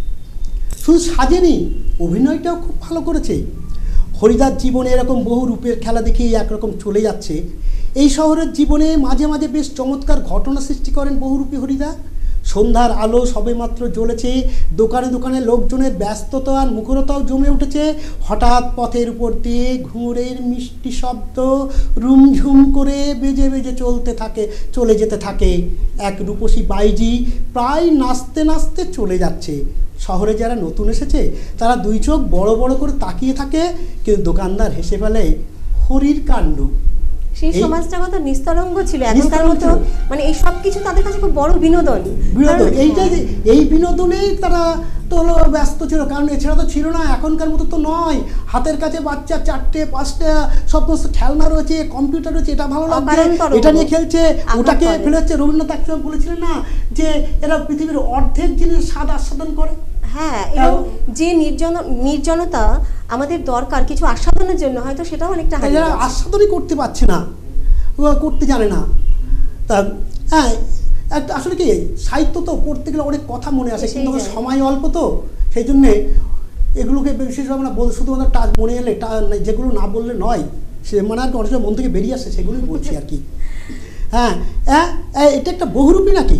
শুধু সাজেনি, অভিনয়টাও খুব ভালো করেছে। হরিদার জীবনে এরকম বহু রূপের খেলা দেখেই একরকম চলে যাচ্ছে। এই শহরের জীবনে মাঝে মাঝে বেশ চমৎকার ঘটনা সৃষ্টি করেন বহুরূপী হরিদা। সন্ধ্যার আলো সবেমাত্র জ্বলেছে, দোকানে দোকানে লোকজনের ব্যস্ততা আর মুখরতাও জমে উঠেছে। হঠাৎ পথের উপর দিয়ে ঘুঙুরের মিষ্টি শব্দ রুমঝুম করে বেজে বেজে চলতে থাকে চলে যেতে থাকে। এক রূপসী বাইজি প্রায় নাচতে নাচতে চলে যাচ্ছে। শহরে যারা নতুন এসেছে তারা দুই চোখ বড় বড় করে তাকিয়ে থাকে, কিন্তু দোকানদার হেসে ফেলে, হরির কাণ্ড। সেই সমাজটা কত নিস্তরঙ্গ ছিল, এখনকার মতো মানে এই সব কিছু তাদের কাছে খুব বড় বিনোদন। বিনোদন এইটাই, এই বিনোদনেই তারা তো ব্যস্ত ছিল, কারণ এছাড়া তো ছিল না। এখনকার মতো তো নয়, হাতের কাছে বাচ্চা চারটে পাঁচটা সমস্ত খেলনা রয়েছে, কম্পিউটার রয়েছে, এটা ভালো লাগছে, এটা নিয়ে খেলছে, ওটাকে ফেলে হচ্ছে। রবীন্দ্রনাথ একসময় বলেছিলেন না যে এরা পৃথিবীর অর্ধেক জিনিস স্বাদ আস্বাদন করে। হ্যাঁ, এবং যে নির্জন নির্জনতা আমাদের দরকার কিছু আস্বাদনের জন্য, হয়তো সেটাও অনেকটা আস্বাদনই করতে পারছে না, করতে জানে না। তা হ্যাঁ, একটা আসলে কি সাহিত্য তো পড়তে গেলে অনেক কথা মনে আসে, কিন্তু সময় অল্প, তো সেই জন্যে এগুলোকে বিশেষভাবে না বল, শুধুমাত্র টাচ মনে এলে যেগুলো না বললে নয়, সে মানে আর কি অনেক সময় মন থেকে বেরিয়ে আসে, সেগুলোই বলছি আর কি। হ্যাঁ, এটা একটা বহুরূপী নাকি?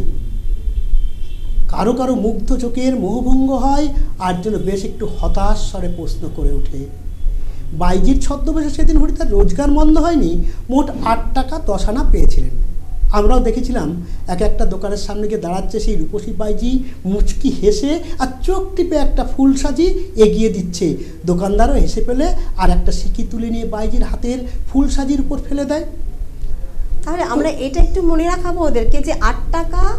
কারো কারো মুগ্ধ চোখের মোহভঙ্গ হয়, আর জন্য বেশ একটু হতাশ স্বরে প্রশ্ন করে ওঠে। বাইজির ছদ্মবেশে সেদিন হরিদার রোজগার মন্দ হয়নি, মোট আট টাকা দশ আনা পেয়েছিলেন। আমরাও দেখেছিলাম এক একটা দোকানের সামনে গিয়ে দাঁড়াচ্ছে সেই রূপসী বাইজি, মুচকি হেসে আর চোখ টিপে একটা ফুল সাজি এগিয়ে দিচ্ছে। দোকানদারও হেসে ফেলে আর একটা সিকি তুলে নিয়ে বাইজির হাতের ফুল সাজির উপর ফেলে দেয়। তাহলে আমরা এটা একটু মনে রাখাবো ওদেরকে যে আট টাকা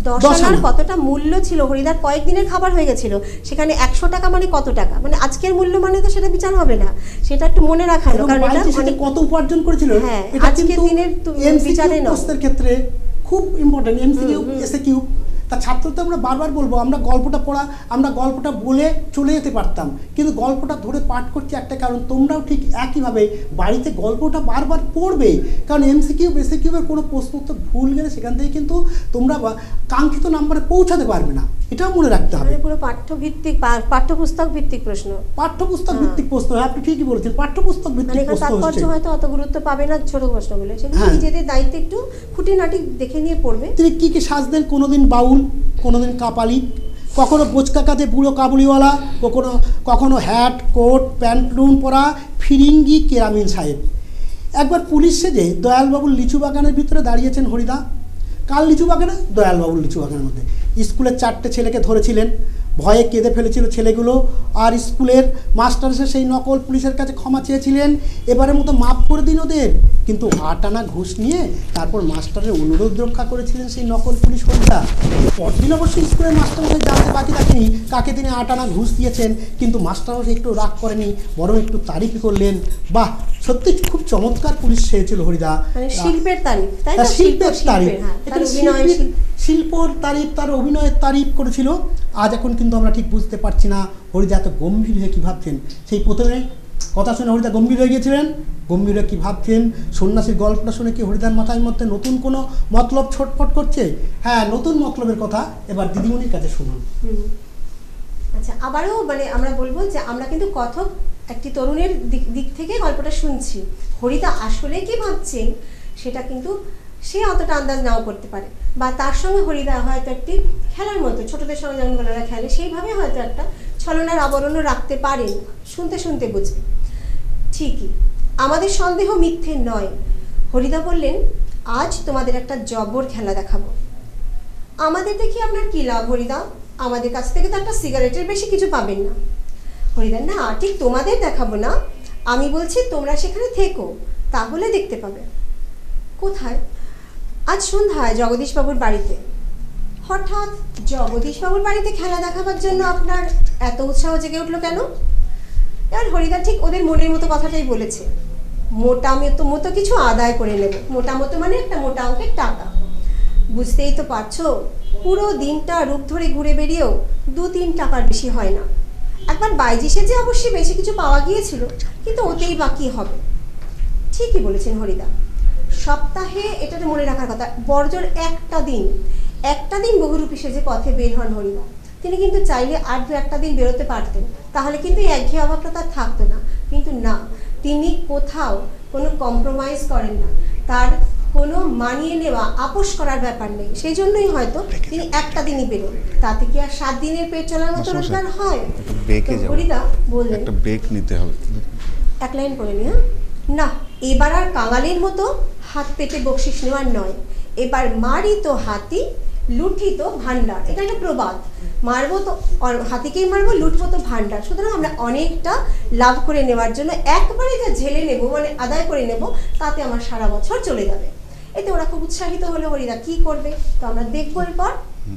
দশ দশ আনার আনা। কতটা মূল্য ছিল, হরিদার কয়েকদিনের খাবার হয়ে গেছিল, সেখানে একশো টাকা মানে কত টাকা, মানে আজকের মূল্য মানে তো সেটা বিচার হবে না, সেটা একটু মনে রাখানো, এবং কারণ এটা বাড়িতে সেটা অনেক কত উপার্জন করেছিল হ্যাঁ, এটা আজকের কিন্তু দিনের তু- এমসিকিউ বিচারে নয়। প্রশ্নের ক্ষেত্রে খুব ইম্পর্টেন্ট। এমসিকিউ এসএকিউ তা ছাত্রতে আমরা বারবার বলবো, আমরা গল্পটা পড়া আমরা গল্পটা বলে চলে যেতে পারতাম, কিন্তু গল্পটা ধরে পাঠ করছি একটা কারণ, তোমরাও ঠিক একইভাবে বাড়িতে গল্পটা বারবার পড়বে, কারণ এমসিকিউ এসএকিউ এর কোনো প্রশ্ন উত্তর ভুল গেলে সেখান থেকে কিন্তু তোমরা বা- কাঙ্ক্ষিত নাম্বারে পৌঁছাতে পারবে না, এটাও মনে রাখতে হবে। মানে পুরো পাঠ্যভিত্তিক পা- পাঠ্যপুস্তক ভিত্তিক প্রশ্ন, পাঠ্যপুস্তক ভিত্তিক প্রশ্ন, আপনি ঠিকই বলেছেন, পাঠ্যপুস্তক মানে ভিত্তিক এখানে প্রশ্ন তাৎপর্য হচ্ছে। হয়তো অত গুরুত্ব পাবে না ছোট প্রশ্নগুলো, সেগুলো হ্যাঁ। নিজেদের দায়িত্বে একটু খুঁটিনাটি দেখে নিয়ে পড়বে। তিনি কী কী সাজতেন, কোনোদিন বাউল, কোনোদিন কাপালি, কখনো বোচকাকাতে বুড়ো কাবুলিওয়ালা, কখনো কখনো হ্যাট কোট প্যান্টলুন পরা ফিরিঙ্গি কেরামিন সাহেব। একবার পুলিশ সেজে দয়ালবাবুর লিচু বাগানের ভিতরে দাঁড়িয়েছেন হরিদা। কাল লিচু বাগানে, দয়ালবাবুর লিচু বাগানের মধ্যে। স্কুলের চারটে ছেলেকে ধরেছিলেন, ভয়ে কেঁদে ফেলেছিল ছেলেগুলো, আর স্কুলের মাস্টার এসে সেই নকল পুলিশের কাছে ক্ষমা চেয়েছিলেন, এবারের মতো মাফ করে দিন ওদের, কিন্তু আট আনা ঘুষ নিয়ে তারপর মাস্টারের অনুরোধ রক্ষা করেছিলেন সেই নকল পুলিশ হরিদা। পরদিন অবশ্যই স্কুলের মাস্টারমশাই জানতে বাকি থাকেনি কাকে তিনি আট আনা ঘুষ দিয়েছেন, কিন্তু মাস্টারমশাই একটু রাগ করেনি, বরং একটু তারিফই করলেন। বাহ, সত্যি খুব চমৎকার পুলিশ সেজেছিল হরিদা। মানে শিল্পের তারিফ, তাই হ্যাঁ, না? শিল্পের শিল্প- তারিফ, শিল্পের, হ্যাঁ, তার এখানে অভিনয় শিল্পীর- শিল্প- শিল্পর তারিফ, তার অভিনয়ের তারিফ করেছিল। আজ এখন কিন্তু আমরা ঠিক বুঝতে পারছি না হরিদা এত গম্ভীর হয়ে কী ভাবছেন। সেই প্রথমে কথা শুনে হরিদা গম্ভীর হয়ে গিয়েছিলেন, গম্ভীর হয়ে কী ভাবছেন, সন্ন্যাসীর গল্পটা শুনে কি হরিদার মাথার মধ্যে নতুন কোনো মতলব ছটফট করছে? হ্যাঁ, নতুন মতলবের কথা এবার দিদিমণির কাছে শুনুন। হুম। আচ্ছা, আবারও মানে আমরা বলবো যে আমরা কিন্তু কথক একটি তরুণের দিক দিক থেকে গল্পটা শুনছি, হরিদা আসলে কি ভাবছেন সেটা কিন্তু সে অতটা আন্দাজ নাও করতে পারে, বা তার সঙ্গে হরিদা হয়তো একটি খেলার মতো, ছোটদের সঙ্গে যেমন বলারা খেলে সেইভাবে হয়তো একটা ছলনার আবরণও রাখতে পারেন, শুনতে শুনতে বুঝবে। ঠিকই, আমাদের সন্দেহ মিথ্যে নয়। হরিদা বললেন, আজ তোমাদের একটা জবর খেলা দেখাবো। আমাদের দেখি আপনার কি লাভ হরিদা, আমাদের কাছ থেকে তো একটা সিগারেটের বেশি কিছু পাবেন না। হরিদা, না ঠিক তোমাদের দেখাবো না, আমি বলছি তোমরা সেখানে থেকো, তাহলে দেখতে পাবে। কোথায়? আজ সন্ধ্যায় জগদীশবাবুর বাড়িতে। হঠাৎ জগদীশবাবুর বাড়িতে খেলা দেখাবার জন্য আপনার এত উৎসাহ জেগে উঠলো কেন? এবার হরিদা ঠিক ওদের মনের মতো কথাটাই বলেছে, মোটা মতো মতো কিছু আদায় করে নেব। মোটা মতো মানে একটা মোটা অঙ্কের টাকা। বুঝতেই তো পারছো, পুরো দিনটা রূপ ধরে ঘুরে বেরিয়েও দু তিন টাকার বেশি হয় না। একবার বাইজি সেজে অবশ্যই বেশি কিছু পাওয়া গিয়েছিল, কিন্তু ওতেই বাকি হবে। ঠিকই বলেছেন হরিদা, সপ্তাহে এটা তো মনে রাখার কথা, বড়জোর একটা দিন, একটা দিন বহুরূপী সেজে পথে বের হন হরিদা। তিনি কিন্তু চাইলে আর দু একটা দিন বেরোতে পারতেন, তাহলে কিন্তু এই একঘেয়ে অভাবটা তার থাকতো না, কিন্তু না, তিনি কোথাও কোনো কম্প্রোমাইজ করেন না, তার কোনো মানিয়ে নেওয়া আপোষ করার ব্যাপার নেই। সেই জন্যই হয়তো তিনি একটা দিনই বেরোন, তাতে কি আর সাত দিনের পেট চলার মতো রোজগার হয়? তো হরিদা বললেন, একটা ব্রেক নিতে হবে। এক লাইন করে নি, হ্যাঁ না, এবার আর কাঙালের মতো হাত পেতে বকশিস নেওয়ার নয়, এবার মারি তো হাতি লুঠি তো ভান্ডার। এটা একটা প্রবাদ, মারবো তো হাতিকেই মারবো, লুটবো তো ভান্ডার। সুতরাং আমরা অনেকটা লাভ করে নেওয়ার জন্য একবারে যা ঝেলে নেব, মানে আদায় করে নেব, তাতে আমার সারা বছর চলে যাবে। এতে ওরা খুব উৎসাহিত হলো। হরিদা কি করবে তো আমরা দেখবো এরপর।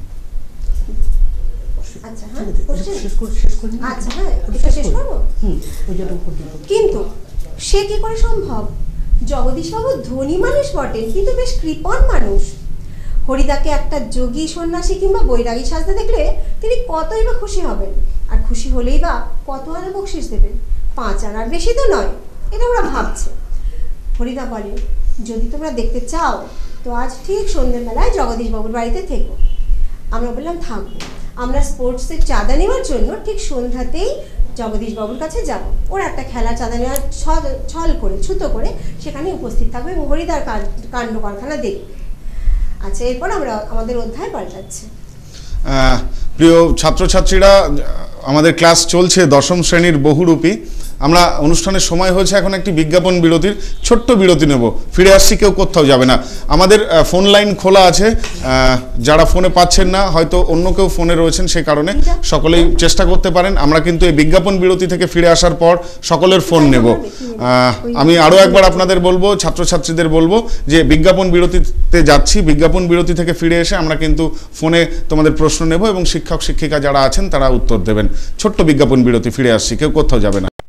আচ্ছা হ্যাঁ, শেষ করে শেষ করে নিন। আচ্ছা হ্যাঁ, এটা শেষ করবো। হুম, ওই যেটা পর্যন্ত। কিন্তু সে কি করে সম্ভব? জগদীশবাবু ধনী মানুষ বটেন, কিন্তু বেশ কৃপণ মানুষ। হরিদাকে একটা যোগী সন্ন্যাসী কিংবা বৈরাগী সাজতে দেখলে তিনি কতই বা খুশি হবেন, আর খুশি হলেই বা কত আনা বকশিস দেবেন? পাঁচ আনার বেশি তো নয়, এটা ওরা ভাবছে। হরিদা বলে, যদি তোমরা দেখতে চাও তো আজ ঠিক সন্ধ্যেবেলায় জগদীশবাবুর বাড়িতে থেকো। আমরা বললাম থাকবো, আমরা স্পোর্টসের চাঁদা নেওয়ার জন্য ঠিক সন্ধ্যাতেই জগদীশবাবুর কাছে যাব। ওরা একটা খেলার চাঁদা নেওয়ার ছল ছল করে ছুতো করে সেখানে উপস্থিত থাকবে এবং হরিদার কাণ্ড কারখানা দেখবে। আচ্ছা, এরপর আমরা আমাদের অধ্যায় পাল্টাচ্ছি। প্রিয় ছাত্রছাত্রীরা, আমাদের ক্লাস চলছে দশম শ্রেণীর বহুরূপী। আমরা অনুষ্ঠানের সময় হয়েছে এখন একটি বিজ্ঞাপন বিরতির, ছোট্ট বিরতি নেব, ফিরে আসছি, কেউ কোথাও যাবে না। আমাদের ফোন লাইন খোলা আছে, যারা ফোনে পাচ্ছেন না হয়তো অন্য কেউ ফোনে রয়েছেন, সে কারণে সকলেই চেষ্টা করতে পারেন। আমরা কিন্তু এই বিজ্ঞাপন বিরতি থেকে ফিরে আসার পর সকলের ফোন নেব। আমি আরও একবার আপনাদের বলবো, ছাত্রছাত্রীদের বলবো যে বিজ্ঞাপন বিরতিতে যাচ্ছি, বিজ্ঞাপন বিরতি থেকে ফিরে এসে আমরা কিন্তু ফোনে তোমাদের প্রশ্ন নেব এবং শিক্ষক শিক্ষিকা যারা আছেন তারা উত্তর দেবেন। ছোট্ট বিজ্ঞাপন বিরতি, ফিরে আসছি, কেউ কোথাও যাবে না।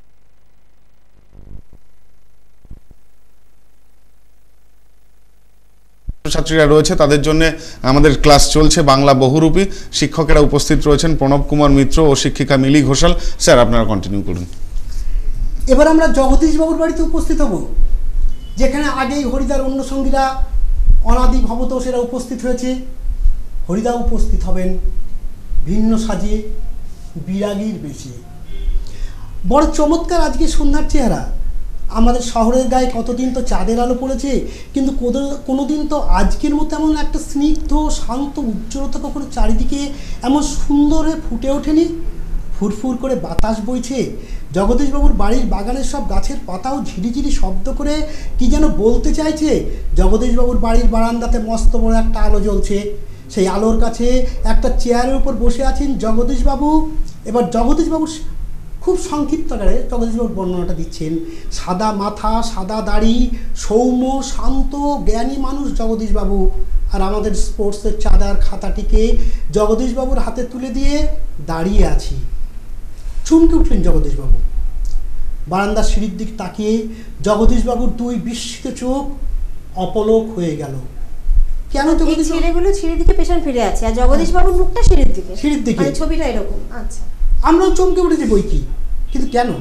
ছাত্রীরা রয়েছে তাদের জন্য আমাদের ক্লাস চলছে বাংলা বহুরূপী। শিক্ষকেরা উপস্থিত রয়েছেন প্রণব কুমার মিত্র ও শিক্ষিকা মিলি ঘোষাল। স্যার, আপনারা কন্টিনিউ করুন। এবার আমরা জগদীশ বাবুর বাড়িতে উপস্থিত হব, যেখানে আগেই হরিদার অন্য সঙ্গীরা অনাদি ভবতোষেরা উপস্থিত হয়েছে। হরিদা উপস্থিত হবেন ভিন্ন সাজে, বিরাগীর বেশে। বড় চমৎকার আজকে সন্ধ্যার চেহারা। আমাদের শহরের গায়ে কতদিন তো চাঁদের আলো পড়েছে, কিন্তু কোনো দিন তো আজকের মতো এমন একটা স্নিগ্ধ শান্ত উজ্জ্বলতা কখনো চারিদিকে এমন সুন্দর হয়ে ফুটে ওঠেনি। ফুরফুর করে বাতাস বইছে, জগদীশবাবুর বাড়ির বাগানের সব গাছের পাতাও ঝিরিঝিরি শব্দ করে কি যেন বলতে চাইছে। জগদীশবাবুর বাড়ির বারান্দাতে মস্ত বড় একটা আলো জ্বলছে, সেই আলোর কাছে একটা চেয়ারের উপর বসে আছেন জগদীশবাবু। এবার জগদীশবাবুর খুব সংক্ষিপ্ত আকারে জগদীশবাবুর বর্ণনাটা দিচ্ছেন। সাদা মাথা, সাদা দাড়ি, সৌম্য শান্ত জ্ঞানী মানুষ জগদীশবাবু। আর আমাদের স্পোর্টসের চাঁদার খাতাটিকে জগদীশবাবুর হাতে তুলে দিয়ে দাঁড়িয়ে আছি। চমকে উঠলেন জগদীশবাবু। বারান্দার সিঁড়ির দিক তাকিয়ে জগদীশবাবুর দুই বিস্মিত চোখ অপলক হয়ে গেল। কেন জগদীশ ছেলেগুলো সিঁড়ির দিকে পেছন ফিরে আছে আর জগদীশবাবুর মুখটা সিঁড়ির দিকে, সিঁড়ির দিকে, মানে ছবিটা এরকম। আচ্ছা, আমরাও চমকে উঠেছি বই কি, কিন্তু কেন?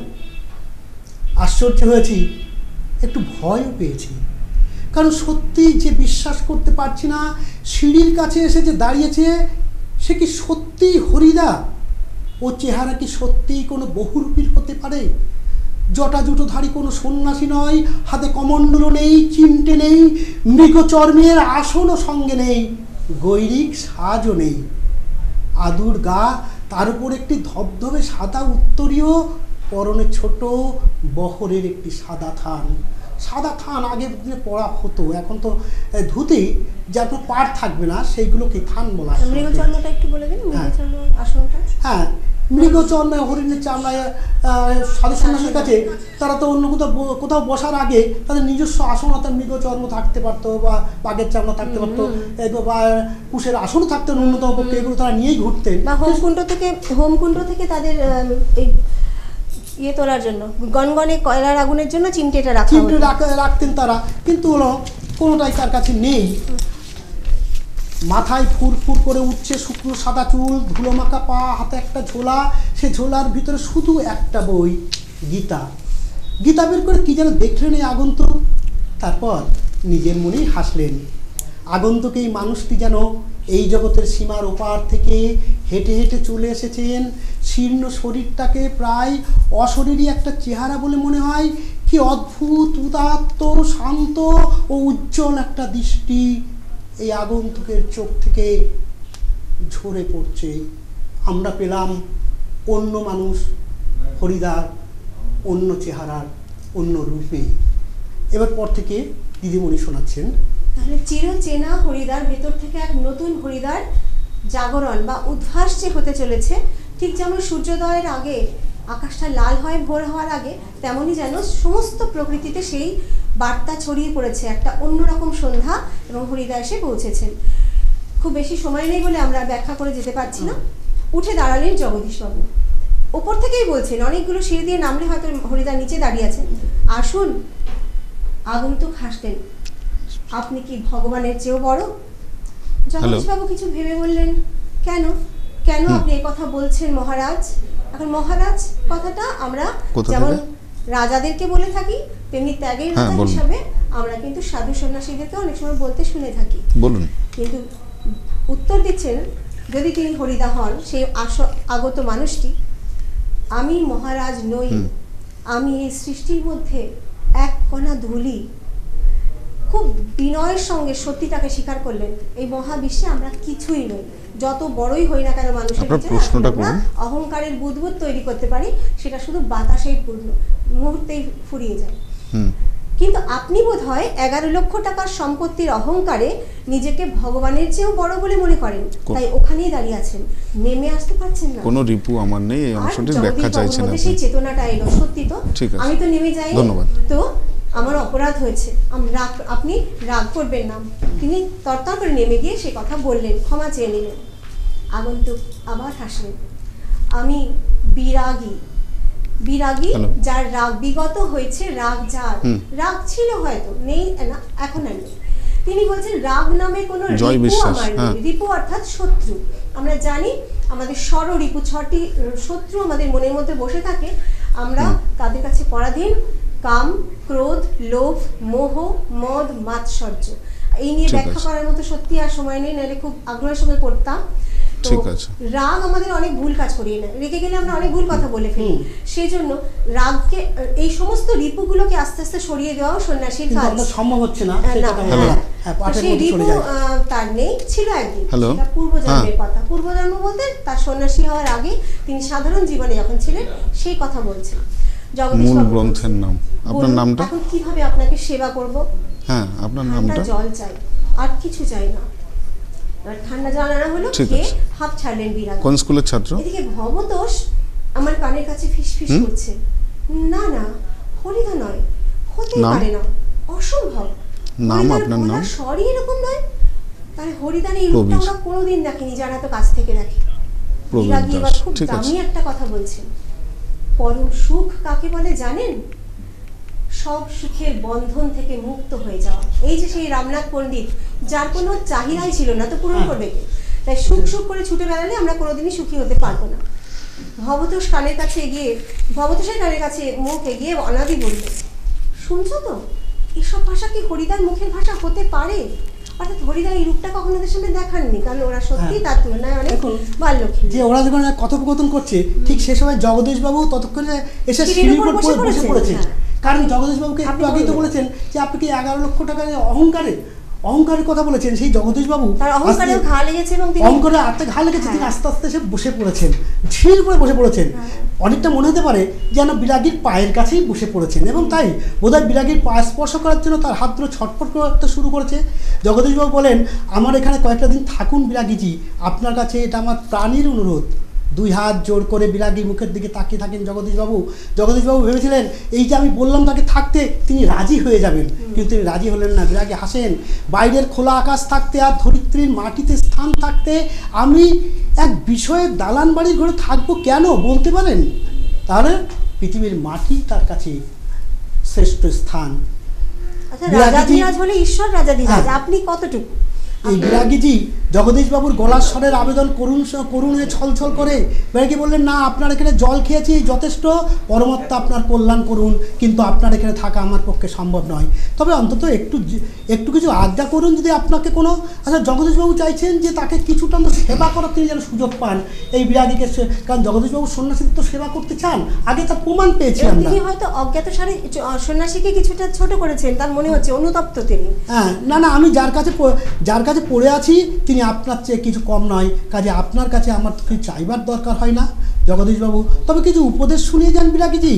আশ্চর্য হয়েছি, একটু ভয়ও পেয়েছি। কারণ সত্যি যে বিশ্বাস করতে পারছি না, সিঁড়ির কাছে এসে যে দাঁড়িয়েছে সে কি সত্যিই হরিদা? ও চেহারা কি সত্যিই কোনো বহুরূপীর হতে পারে? জটা জুটোধারী কোনো সন্ন্যাসী নয়, হাতে কমণ্ডল নেই, চিমটে নেই, মৃগচর্মের আসনও সঙ্গে নেই, গৈরিক সাজও নেই। আদুর গা, তার উপর একটি ধবধবে সাদা উত্তরীয়, পরনে ছোট বহরের একটি সাদা থান। সাদা থান আগের দিনে পরা হতো, এখন তো ধুতি যে আপনার পার থাকবে না, সেইগুলোকে থান বলা হয়। মৃগচর্মটা একটু বলে দিন, মৃগচর্ম আসনটা। হ্যাঁ, মৃগচর্মায় হরিণের চামড়ায় সাধু সন্ন্যাসীর কাছে তারা তো অন্য কোথাও কোথাও বসার আগে তাদের নিজস্ব আসন, অর্থাৎ মৃগচর্ম থাকতে পারতো, বা বাঘের চামড়া থাকতে পারতো, বা কুশের আসনও থাকতো ন্যূনতম পক্ষে, এগুলো তারা নিয়েই ঘুরতেন। বা হোমকুণ্ড থেকে হোমকুণ্ড থেকে তাদের এই ইয়ে তোলার জন্য, গনগনে কয়লার আগুনের জন্য চিমটেটা রাখা চিমটে রাখতেন তারা, কিন্তু হলো কোনোটাই তার কাছে নেই। মাথায় ফুরফুর করে উঠছে শুকনো সাদা চুল, ধুলো মাখা পা, হাতে একটা ঝোলা, সে ঝোলার ভিতরে শুধু একটা বই, গীতা। গীতা বের করে কি যেন দেখলেন এই আগন্তুক, তারপর নিজের মনেই হাসলেন। আগন্তুক এই মানুষটি যেন এই জগতের সীমার ওপার থেকে হেঁটে হেঁটে চলে এসেছেন। শীর্ণ শরীরটাকে প্রায় অশরীরী একটা চেহারা বলে মনে হয়। কি অদ্ভুত উদাত্ত, শান্ত ও উজ্জ্বল একটা দৃষ্টি এই আগন্তুকের চোখ থেকে ঝরে পড়ছে। আমরা পেলাম অন্য মানুষ, হরিদার অন্য চেহারার, অন্য রূপে। এবার পর থেকে দিদিমণি শোনাচ্ছেন। তাহলে চিরচেনা হরিদার ভেতর থেকে এক নতুন হরিদার জাগরণ বা উদ্ভাস যে হতে চলেছে, ঠিক যেমন সূর্যোদয়ের আগে আকাশটা লাল হয় ভোর হওয়ার আগে, তেমনই যেন সমস্ত প্রকৃতিতে সেই বার্তা ছড়িয়ে পড়েছে একটা অন্যরকম সন্ধ্যা, এবং হরিদা এসে পৌঁছেছেন। খুব বেশি সময় নেই বলে আমরা ব্যাখ্যা করে যেতে পারছি না। উঠে দাঁড়ালেন জগদীশবাবু, ওপর থেকেই বলছেন, অনেকগুলো সিঁড়ি দিয়ে নামলে হয়তো হরিদা নিচে দাঁড়িয়ে আছেন। আসুন। আগন্তুক হাসলেন। আপনি কি ভগবানের চেয়েও বড়? জগদীশবাবু কিছু ভেবে বললেন, কেন কেন আপনি এই কথা বলছেন মহারাজ? এখন মহারাজ কথাটা আমরা যেমন রাজাদেরকে বলে থাকি, তেমনি ত্যাগের রাজা হিসাবে আমরা কিন্তু সাধু সন্ন্যাসীদেরকে অনেক সময় বলতে শুনে থাকি। বলুন। কিন্তু উত্তর দিচ্ছেন, যদি তিনি হরিদা হন, সেই আগত মানুষটি, আমি মহারাজ নই, আমি এই সৃষ্টির মধ্যে এক কণা ধুলি। খুব বিনয়ের সঙ্গে সত্যিটাকে স্বীকার করলেন, এই মহাবিশ্বে আমরা কিছুই নই, যত বড়ই হই না কেন মানুষের প্রশ্নটা আমরা অহংকারের বুদবুদ তৈরি করতে পারি, সেটা শুধু বাতাসেই পূর্ণ, মুহূর্তেই ফুরিয়ে যায়। কিন্তু আপনি বোধহয় এগারো লক্ষ টাকার সম্পত্তির অহংকারে নিজেকে ভগবানের চেয়েও বড় বলে মনে করেন, তাই ওখানেই দাঁড়িয়ে আছেন, নেমে আসতে পারছেন না। কোনো রিপু আমার নেই, এই অংশটি ব্যাখ্যা চাইছেন আপনি। সেই চেতনাটা এলো, সত্যি তো, আমি তো নেমে যাই। ধন্যবাদ। তো আমার অপরাধ হয়েছে, আপনি রাগ করবেন না। তিনি তরতর করে নেমে গিয়ে সে কথা বললেন, ক্ষমা চেয়ে নিলেন। আগন্তুক আবার হাসলেন। আমি বিরাগী, বিরাগী যার রাগ বিগত হয়েছে, রাগ যার, রাগ ছিল হয়তো, নেই না, এখন আর নেই। তিনি বলছেন রাগ নামে কোনো রিপু আমার নেই। রিপু অর্থাৎ শত্রু। আমরা জানি আমাদের ষড় রিপু, ছটি শত্রু আমাদের মনের মধ্যে বসে থাকে, আমরা তাদের কাছে পরাধীন। কাম, ক্রোধ, লোভ, মোহ, মদ, মাৎসর্য, এই নিয়ে ব্যাখ্যা করার মতো সত্যি আর সময় নেই, নাহলে খুব আগ্রহের সঙ্গে পড়তাম। তো রাগ আমাদের অনেক ভুল কাজ করিয়ে নেয়, রেগে গেলে আমরা অনেক ভুল কথা বলে ফেলি। সেই জন্য রাগকে, এই সমস্ত রিপুগুলোকে আস্তে আস্তে সরিয়ে দেওয়াও সন্ন্যাসীর কাজ। সম্ভব হচ্ছে না, সেই রিপু তার নেই, ছিল একদিন, সেটা পূর্বজন্মের কথা। পূর্বজন্ম বলতে তার সন্ন্যাসী হওয়ার আগে তিনি সাধারণ জীবনে যখন ছিলেন সেই কথা বলছেন। মূল গ্রন্থের নাম, আপনার নামটা? এখন কিভাবে আপনাকে সেবা করব? হ্যাঁ, আপনার নামটা? জল চাই, আর কিছু চাই না। ঠান্ডা জল আনা হলো, খেয়ে হাফ ছাড়লেন বিরাগ। কোন স্কুলের ছাত্র? এদিকে ভবতোষ আমার কানের কাছে ফিসফিস করছে, না না হরিদা নয়, হতে পারে না, অসম্ভব। নাম আপনার নাম? সরি এরকম নয়। তাহলে হরিদার এই রূপটা ওরা কোনোদিন দেখেনি যারা এত কাছ থেকে দেখে। বিরাগী এবার খুব দামি একটা কথা বলছেন। পরম সুখ কাকে বলে জানেন? সব সুখের বন্ধন থেকে মুক্ত হয়ে যাওয়া। এই যে সেই রামনাথ পণ্ডিত, যার কোনো চাহিদাই ছিল না, তো পূরণ করবে কে? তাই সুখ সুখ করে ছুটে বেড়ালে আমরা কোনোদিনই সুখী হতে পারবো না। ভবতোষ কানের কাছে এগিয়ে, ভবতোষের কানের কাছে মুখ এগিয়ে অনাদি বলল, শুনছো তো, এসব ভাষা কি হরিদার মুখের ভাষা হতে পারে? অর্থাৎ হরিদা এই রূপটা কখনো ওদের সামনে দেখাননি, কারণ ওরা সত্যি তার তুলনায় অনেক বাল্যক্ষী। যে ওরা যখন কথোপকথন করছে, ঠিক সে সময় জগদীশ বাবু ততক্ষণে এসে সিঁড়ির উপর বসে পড়েছে। কারণ জগদীশ বাবুকে একটু আগেই তো বলেছেন যে আপনি কি এগারো লক্ষ টাকার অহংকারে অহংকারের কথা বলেছেন। সেই জগদীশ বাবু অহংকারে ঘা লেগেছে, এবং অহংকারে আত্মা ঘা লেগেছে, তিনি আস্তে আস্তে এসে বসে পড়েছেন, সিঁড়ির উপরে বসে পড়েছেন। অনেকটা মনে হতে পারে যেন বিরাগীর পায়ের কাছেই বসে পড়েছেন, এবং তাই বোধহয় বিরাগীর পা স্পর্শ করার জন্য তার হাত ধরে ছটফট করতে শুরু করেছে। জগদীশবাবু বলেন, আমার এখানে কয়েকটা দিন থাকুন বিরাগীজি, আপনার কাছে এটা আমার প্রাণীর অনুরোধ। দুই হাত জোর করে বিরাগীর মুখের দিকে তাকিয়ে থাকেন জগদীশবাবু। জগদীশবাবু ভেবেছিলেন এই যে আমি বললাম তাকে থাকতে, তিনি রাজি হয়ে যাবেন, কিন্তু তিনি রাজি হলেন না। বিরাগী হাসেন, বাইরের খোলা আকাশ থাকতে আর ধরিত্রীর মাটিতে স্থান থাকতে আমি এক বিষয়ের দালান বাড়ির ঘরে থাকবো কেন বলতে পারেন? তাহলে পৃথিবীর মাটি তার কাছে শ্রেষ্ঠ স্থান। ঈশ্বর রাজাধিরাজ, আপনি কতটুকু? এই বিরাগীজি জগদীশবাবুর গলার স্বরের আবেদন করুণ করুণ হয়ে ছলছল করে বিরাগী বললেন, না, আপনার এখানে জল খেয়েছি যথেষ্ট, পরমাত্মা আপনার কল্যাণ করুন, কিন্তু আপনার এখানে থাকা আমার পক্ষে সম্ভব নয়। তবে অন্তত একটু একটু কিছু আজ্ঞা করুন যদি আপনাকে কোনো। আচ্ছা, জগদীশবাবু চাইছেন যে তাকে কিছুটা সেবা করার তিনি যেন সুযোগ পান এই বিরাগীকে, কারণ জগদীশবাবু সন্ন্যাসীদের তো সেবা করতে চান, আগে তার প্রমাণ পেয়েছি আমরা। তিনি হয়তো অজ্ঞাত সারে সন্ন্যাসীকে কিছুটা ছোট করেছেন, তার মনে হচ্ছে অনুতপ্ত তিনি। হ্যাঁ, না না, আমি যার কাছে যার কাছে পড়ে আছি তিনি আপনার চেয়ে কিছু কম নয়, কাজে আপনার কাছে আমার তো কিছু চাইবার দরকার হয় না জগদীশবাবু। তবে কিছু উপদেশ শুনিয়ে যান বিরাগীজি।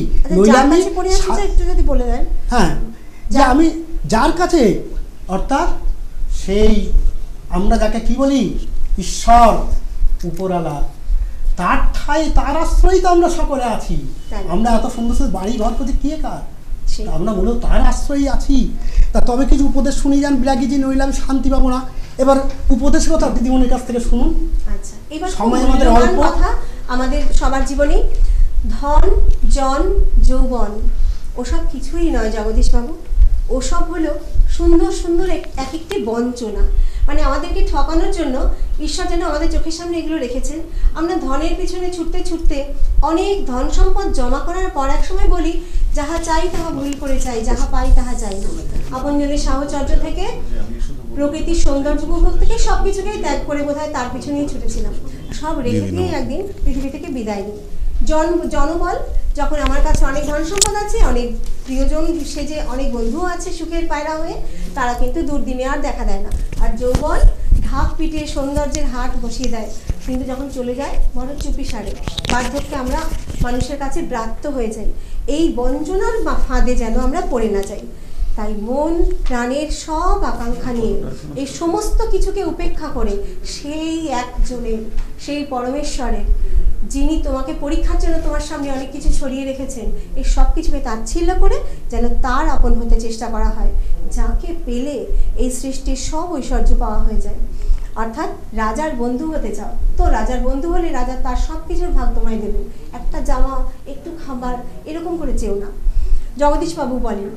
হ্যাঁ, যে আমি যার কাছে, অর্থাৎ সেই আমরা যাকে কি বলি ঈশ্বর, উপরালা, তার ঠাই তার আশ্রয় তো আমরা সকলে আছি। আমরা এত সুন্দর সুন্দর বাড়ি ঘর করছি কে কার, আমরা মূলত তার আশ্রয়ই আছি। তা তবে কিছু উপদেশ শুনে যান বিরাগীজি, নইলে আমি শান্তি পাবো না। এবার উপদেশের কথা দিদিমণির কাছ থেকে শুনুন। আচ্ছা, এবার সময় আমাদের অল্প, কথা আমাদের সবার জীবনে ধন, জন, যৌবন ওসব কিছুই নয় জগদীশবাবু। ওসব হলো সুন্দর সুন্দর এক একটি বঞ্চনা। মানে আমাদেরকে ঠকানোর জন্য ঈশ্বর যেন আমাদের চোখের সামনে এগুলো রেখেছেন। আমরা ধনের পিছনে ছুটতে ছুটতে অনেক ধন সম্পদ জমা করার পর এক সময় বলি, যাহা চাই তাহা ভুল করে চাই, যাহা পাই তাহা চাই না। আপনজনের সাহচর্য থেকে, প্রকৃতির সৌন্দর্য উপভোগ থেকে সবকিছুকেই ত্যাগ করে বোধহয় তার পিছনেই ছুটেছিলাম। সব রেখে দিয়ে একদিন পৃথিবী থেকে বিদায় নিই। জন জনবল, যখন আমার কাছে অনেক ধন সম্পদ আছে, অনেক প্রিয়জন সেজে অনেক বন্ধুও আছে সুখের পায়রা হয়ে, তারা কিন্তু দুর্দিনে আর দেখা দেয় না। আর যৌবন ঢাক পিটিয়ে সৌন্দর্যের হাট বসিয়ে দেয়, কিন্তু যখন চলে যায় বড় চুপি সারে। বার্ধক্যে আমরা মানুষের কাছে ব্রাত্য হয়ে যাই, এই বঞ্চনার ফাঁদে যেন আমরা পড়ে না যাই। তাই মন প্রাণের সব আকাঙ্ক্ষা নিয়ে এই সমস্ত কিছুকে উপেক্ষা করে সেই একজনের, সেই পরমেশ্বরের, যিনি তোমাকে পরীক্ষার জন্য তোমার সামনে অনেক কিছু ছড়িয়ে রেখেছেন, এই সব কিছুকে তাচ্ছিল্য করে যেন তার আপন হতে চেষ্টা করা হয়, যাকে পেলে এই সৃষ্টির সব ঐশ্বর্য পাওয়া হয়ে যায়। অর্থাৎ রাজার বন্ধু হতে চাও তো রাজার বন্ধু হলে রাজা তার সব কিছুর ভাগ তোমায় দেবেন, একটা জামা, একটু খাবার, এরকম করে চেও না। জগদীশবাবু বলেন,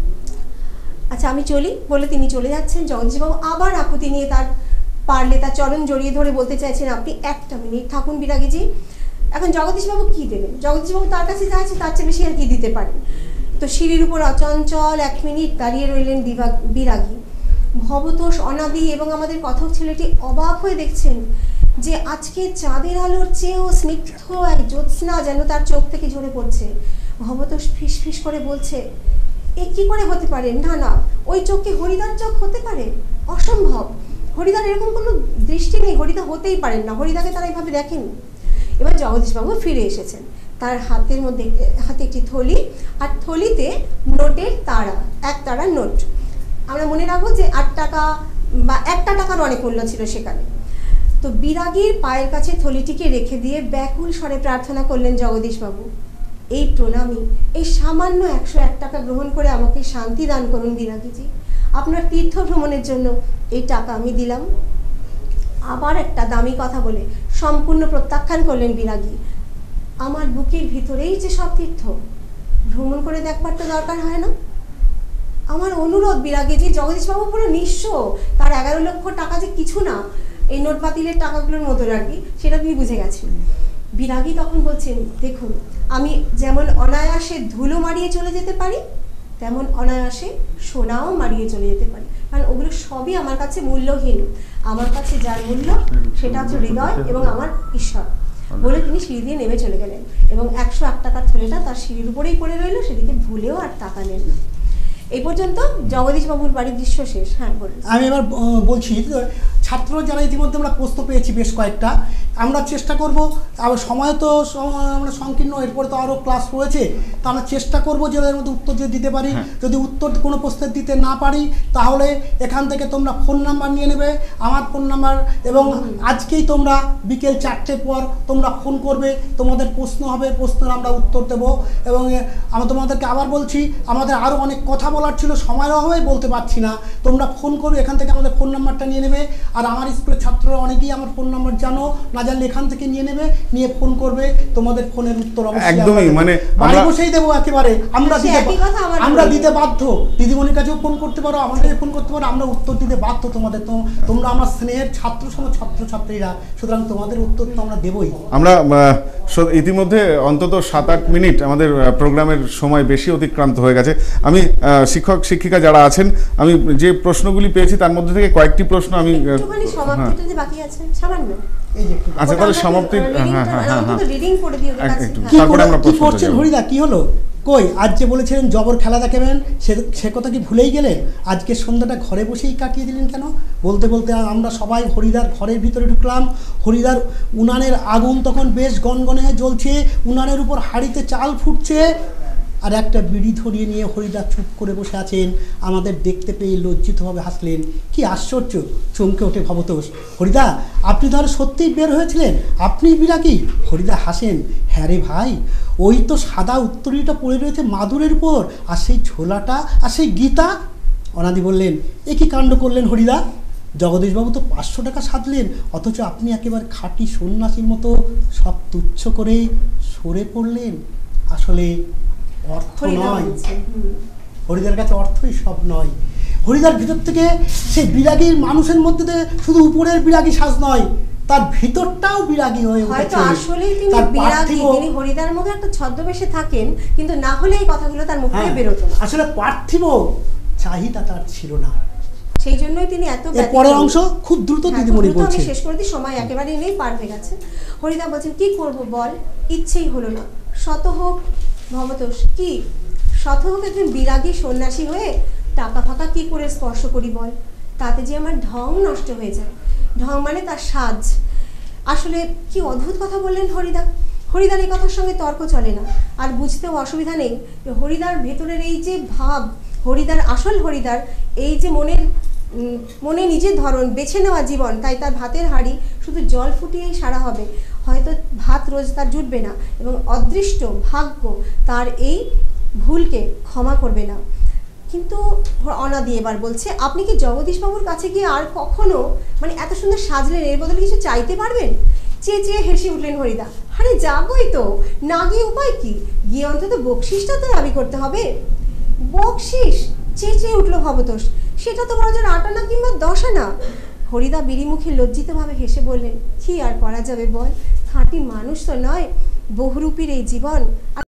আচ্ছা আমি চলি বলে তিনি চলে যাচ্ছেন। জগদীশবাবু আবার আকুতি নিয়ে তার পারলে তার চরণ জড়িয়ে ধরে বলতে চাইছেন, আপনি একটা মিনিট থাকুন বিরাগীজি। এখন জগদীশবাবু কি দেবেন? জগদীশবাবু তার কাছে যা আছে তার চেয়ে বেশি আর কি দিতে পারেন? তো সিঁড়ির উপর অচঞ্চল এক মিনিট দাঁড়িয়ে রইলেন বিরাগী। ভবতোষ অনাদি এবং আমাদের কথক ছেলেটি অবাক হয়ে দেখছেন যে আজকে চাঁদের আলোর চেয়েও স্নিগ্ধ এক জ্যোৎস্না যেন তার চোখ থেকে ঝরে পড়ছে। ভবতোষ ফিস ফিস করে বলছে, এ কি করে হতে পারে? না না, ওই চোখকে হরিদার চোখ হতে পারে? অসম্ভব, হরিদার এরকম কোনো দৃষ্টি নেই, হরিদা হতেই পারেন না, হরিদাকে তারা এইভাবে দেখেনি। এবার জগদীশবাবু ফিরে এসেছেন, তার হাতের মধ্যে হাতে একটি থলি, আর থলিতে নোটের তারা, এক তারা নোট। আমরা মনে রাখবো যে আট টাকা বা একটা টাকার অনেক মূল্য ছিল সেখানে। তো বিরাগীর পায়ের কাছে থলিটিকে রেখে দিয়ে ব্যাকুল স্বরে প্রার্থনা করলেন জগদীশবাবু, এই প্রণামী, এই সামান্য একশো এক টাকা গ্রহণ করে আমাকে শান্তি দান করুন বিরাগীজি। আপনার তীর্থ ভ্রমণের জন্য এই টাকা আমি দিলাম। আবার একটা দামি কথা বলে সম্পূর্ণ প্রত্যাখ্যান করলেন বিরাগী, আমার বুকের ভিতরেই যে সব তীর্থ, ভ্রমণ করে দেখবার তো দরকার হয় না? আমার অনুরোধ বিরাগীজি। জগদীশবাবু পুরো নিঃস্ব, তার এগারো লক্ষ টাকা যে কিছু না, এই নোট বাতিলের টাকাগুলোর মতো আর কি, সেটা তিনি বুঝে গেছেন। বিরাগী তখন বলছেন, দেখুন আমি যেমন অনায়াসে ধুলো মারিয়ে চলে যেতে পারি, তেমন অনায়াসে সোনাও মারিয়ে চলে যেতে পারি, কারণ ওগুলো সবই আমার কাছে মূল্যহীন। আমার কাছে যার মূল্য সেটা হচ্ছে হৃদয় এবং আমার ঈশ্বর। বলে তিনি সিঁড়ি দিয়ে নেমে চলে গেলেন এবং একশো এক টাকার থলেটা তার সিঁড়ির উপরেই পড়ে রইল, সেদিকে ভুলেও আর তাকালেন না। এই পর্যন্ত জগদীশবাবুর বাড়ির দৃশ্য শেষ। হ্যাঁ বলুন। আমি এবার বলছি, ছাত্র যারা ইতিমধ্যে আমরা প্রশ্ন পেয়েছি বেশ কয়েকটা, আমরা চেষ্টা করব, আবার সময় তো আমরা সংকীর্ণ, এরপরে তো আরও ক্লাস রয়েছে, তা আমরা চেষ্টা করব যে এর মধ্যে উত্তর যদি দিতে পারি। যদি উত্তর কোনো প্রশ্নের দিতে না পারি তাহলে এখান থেকে তোমরা ফোন নাম্বার নিয়ে নেবে, আমার ফোন নাম্বার, এবং আজকেই তোমরা বিকেল চারটের পর তোমরা ফোন করবে, তোমাদের প্রশ্ন হবে, প্রশ্নের আমরা উত্তর দেব। এবং আমরা তোমাদেরকে আবার বলছি, আমাদের আরও অনেক কথা বলার ছিল, সময়ের অভাবে বলতে পারছি না, তোমরা ফোন করবে, এখান থেকে আমাদের ফোন নাম্বারটা নিয়ে নেবে। আর আমার স্কুলের ছাত্ররা অনেকেই আমার ফোন নাম্বার জানো, না জানলে এখান থেকে নিয়ে নেবে, নিয়ে ফোন করবে, তোমাদের ফোনের উত্তর অবশ্যই একদমই মানে বাড়ি বসেই দেবো একেবারে। আমরা দিতে আমরা দিতে বাধ্য, দিদিমণির কাছেও ফোন করতে পারো, আমার কাছে ফোন করতে পারো, আমরা উত্তর দিতে বাধ্য তোমাদের। তো তোমরা আমার স্নেহের ছাত্র সম ছাত্রছাত্রীরা, সুতরাং তোমাদের উত্তর তো আমরা দেবই। আমরা ইতিমধ্যে অন্তত সাত আট মিনিট আমাদের প্রোগ্রামের সময় বেশি অতিক্রান্ত হয়ে গেছে। আমি শিক্ষক শিক্ষিকা যারা আছেন, আমি যে প্রশ্নগুলি পেয়েছি তার মধ্যে থেকে কয়েকটি প্রশ্ন আমি আচ্ছা তাহলে সমাপ্তি, তারপরে আমরা প্রশ্ন হরিদা কি হলো কই, আজ যে বলেছিলেন জবর খেলা দেখাবেন, সে সে কথা কি ভুলেই গেলেন? আজকে সন্ধ্যাটা ঘরে বসেই কাটিয়ে দিলেন কেন? বলতে বলতে আমরা সবাই হরিদার ঘরের ভিতরে ঢুকলাম। হরিদার উনানের আগুন তখন বেশ গনগনে জ্বলছে, উনানের উপর হাঁড়িতে চাল ফুটছে, আর একটা বিড়ি ধরিয়ে নিয়ে হরিদা চুপ করে বসে আছেন। আমাদের দেখতে পেয়ে লজ্জিতভাবে হাসলেন। কি আশ্চর্য, চমকে ওঠে ভবতোষ। হরিদা আপনি ধরো সত্যিই বের হয়েছিলেন, আপনি বিরাগী? হরিদা হাসেন, হ্যাঁ রে ভাই, ওই তো সাদা উত্তরীটা পড়ে রয়েছে মাদুরের উপর, আর সেই ঝোলাটা আর সেই গীতা। অনাদি বললেন, এ কি কাণ্ড করলেন হরিদা? জগদীশবাবু তো পাঁচশো টাকা সাধলেন, অথচ আপনি একেবারে খাঁটি সন্ন্যাসীর মতো সব তুচ্ছ করে সরে পড়লেন। আসলে অর্থ নয়, হরিদার কাছে অর্থই সব নয়। হরিদার ভিতর থেকে সেই বিরাগীর মানুষের মধ্যে শুধু উপরের বিরাগী সাজ নয়, তার ভিতরটাও বিরাগী হয়ে হয়তো আসলেই তিনি বিরাগী, তিনি হরিদার মধ্যে একটা ছদ্মবেশে থাকেন, কিন্তু না হলে এই কথাগুলো তার মুখ থেকে বের হতো না। আসলে পার্থিব চাহিদা তার ছিল না, সেই জন্যই তিনি এত এর পরের অংশ খুব দ্রুত দিদিমণি বলছেন। আমি শেষ করে দিই, সময় একেবারেই নেই, পার হয়ে গেছে। হরিদা বলছেন, কি করব বল, ইচ্ছেই হলো না। শত হোক ভবতোষ, কি শত হোক একজন বিরাগী সন্ন্যাসী হয়ে টাকা ফাঁকা কি করে স্পর্শ করি বল, তাতে যে আমার ঢং নষ্ট হয়ে যায়। ঢং মানে তার সাজ। আসলে কি অদ্ভুত কথা বললেন হরিদা। হরিদার এই কথার সঙ্গে তর্ক চলে না, আর বুঝতেও অসুবিধা নেই। হরিদার ভেতরের এই যে ভাব, হরিদার আসল হরিদার এই যে মনের মনে নিজের ধরন বেছে নেওয়া জীবন, তাই তার ভাতের হাঁড়ি শুধু জল ফুটিয়েই সারা হবে। হয়তো ভাত রোজ তার জুটবে না, এবং অদৃষ্ট ভাগ্য তার এই ভুলকে ক্ষমা করবে না। কিন্তু অনাদি এবার বলছে, আপনি কি জগদীশবাবুর কাছে গিয়ে আর কখনো মানে এত সুন্দর সাজলেন, এর বদলে কিছু চাইতে পারবেন? চেয়ে চেয়ে হেসে উঠলেন হরিদা। আরে যাবই তো, না গিয়ে উপায় কি? গিয়ে অন্তত বকশিসটা তো দাবি করতে হবে। বকশিস? চেয়ে চেয়ে উঠলো ভবতোষ। সেটা তো বড় জোর আট আনা কিংবা দশ আনা। হরিদা বিড়িমুখে লজ্জিতভাবে হেসে বললেন, কি আর করা যাবে বল, খাঁটি মানুষ তো নয়, বহুরূপীর এই জীবন।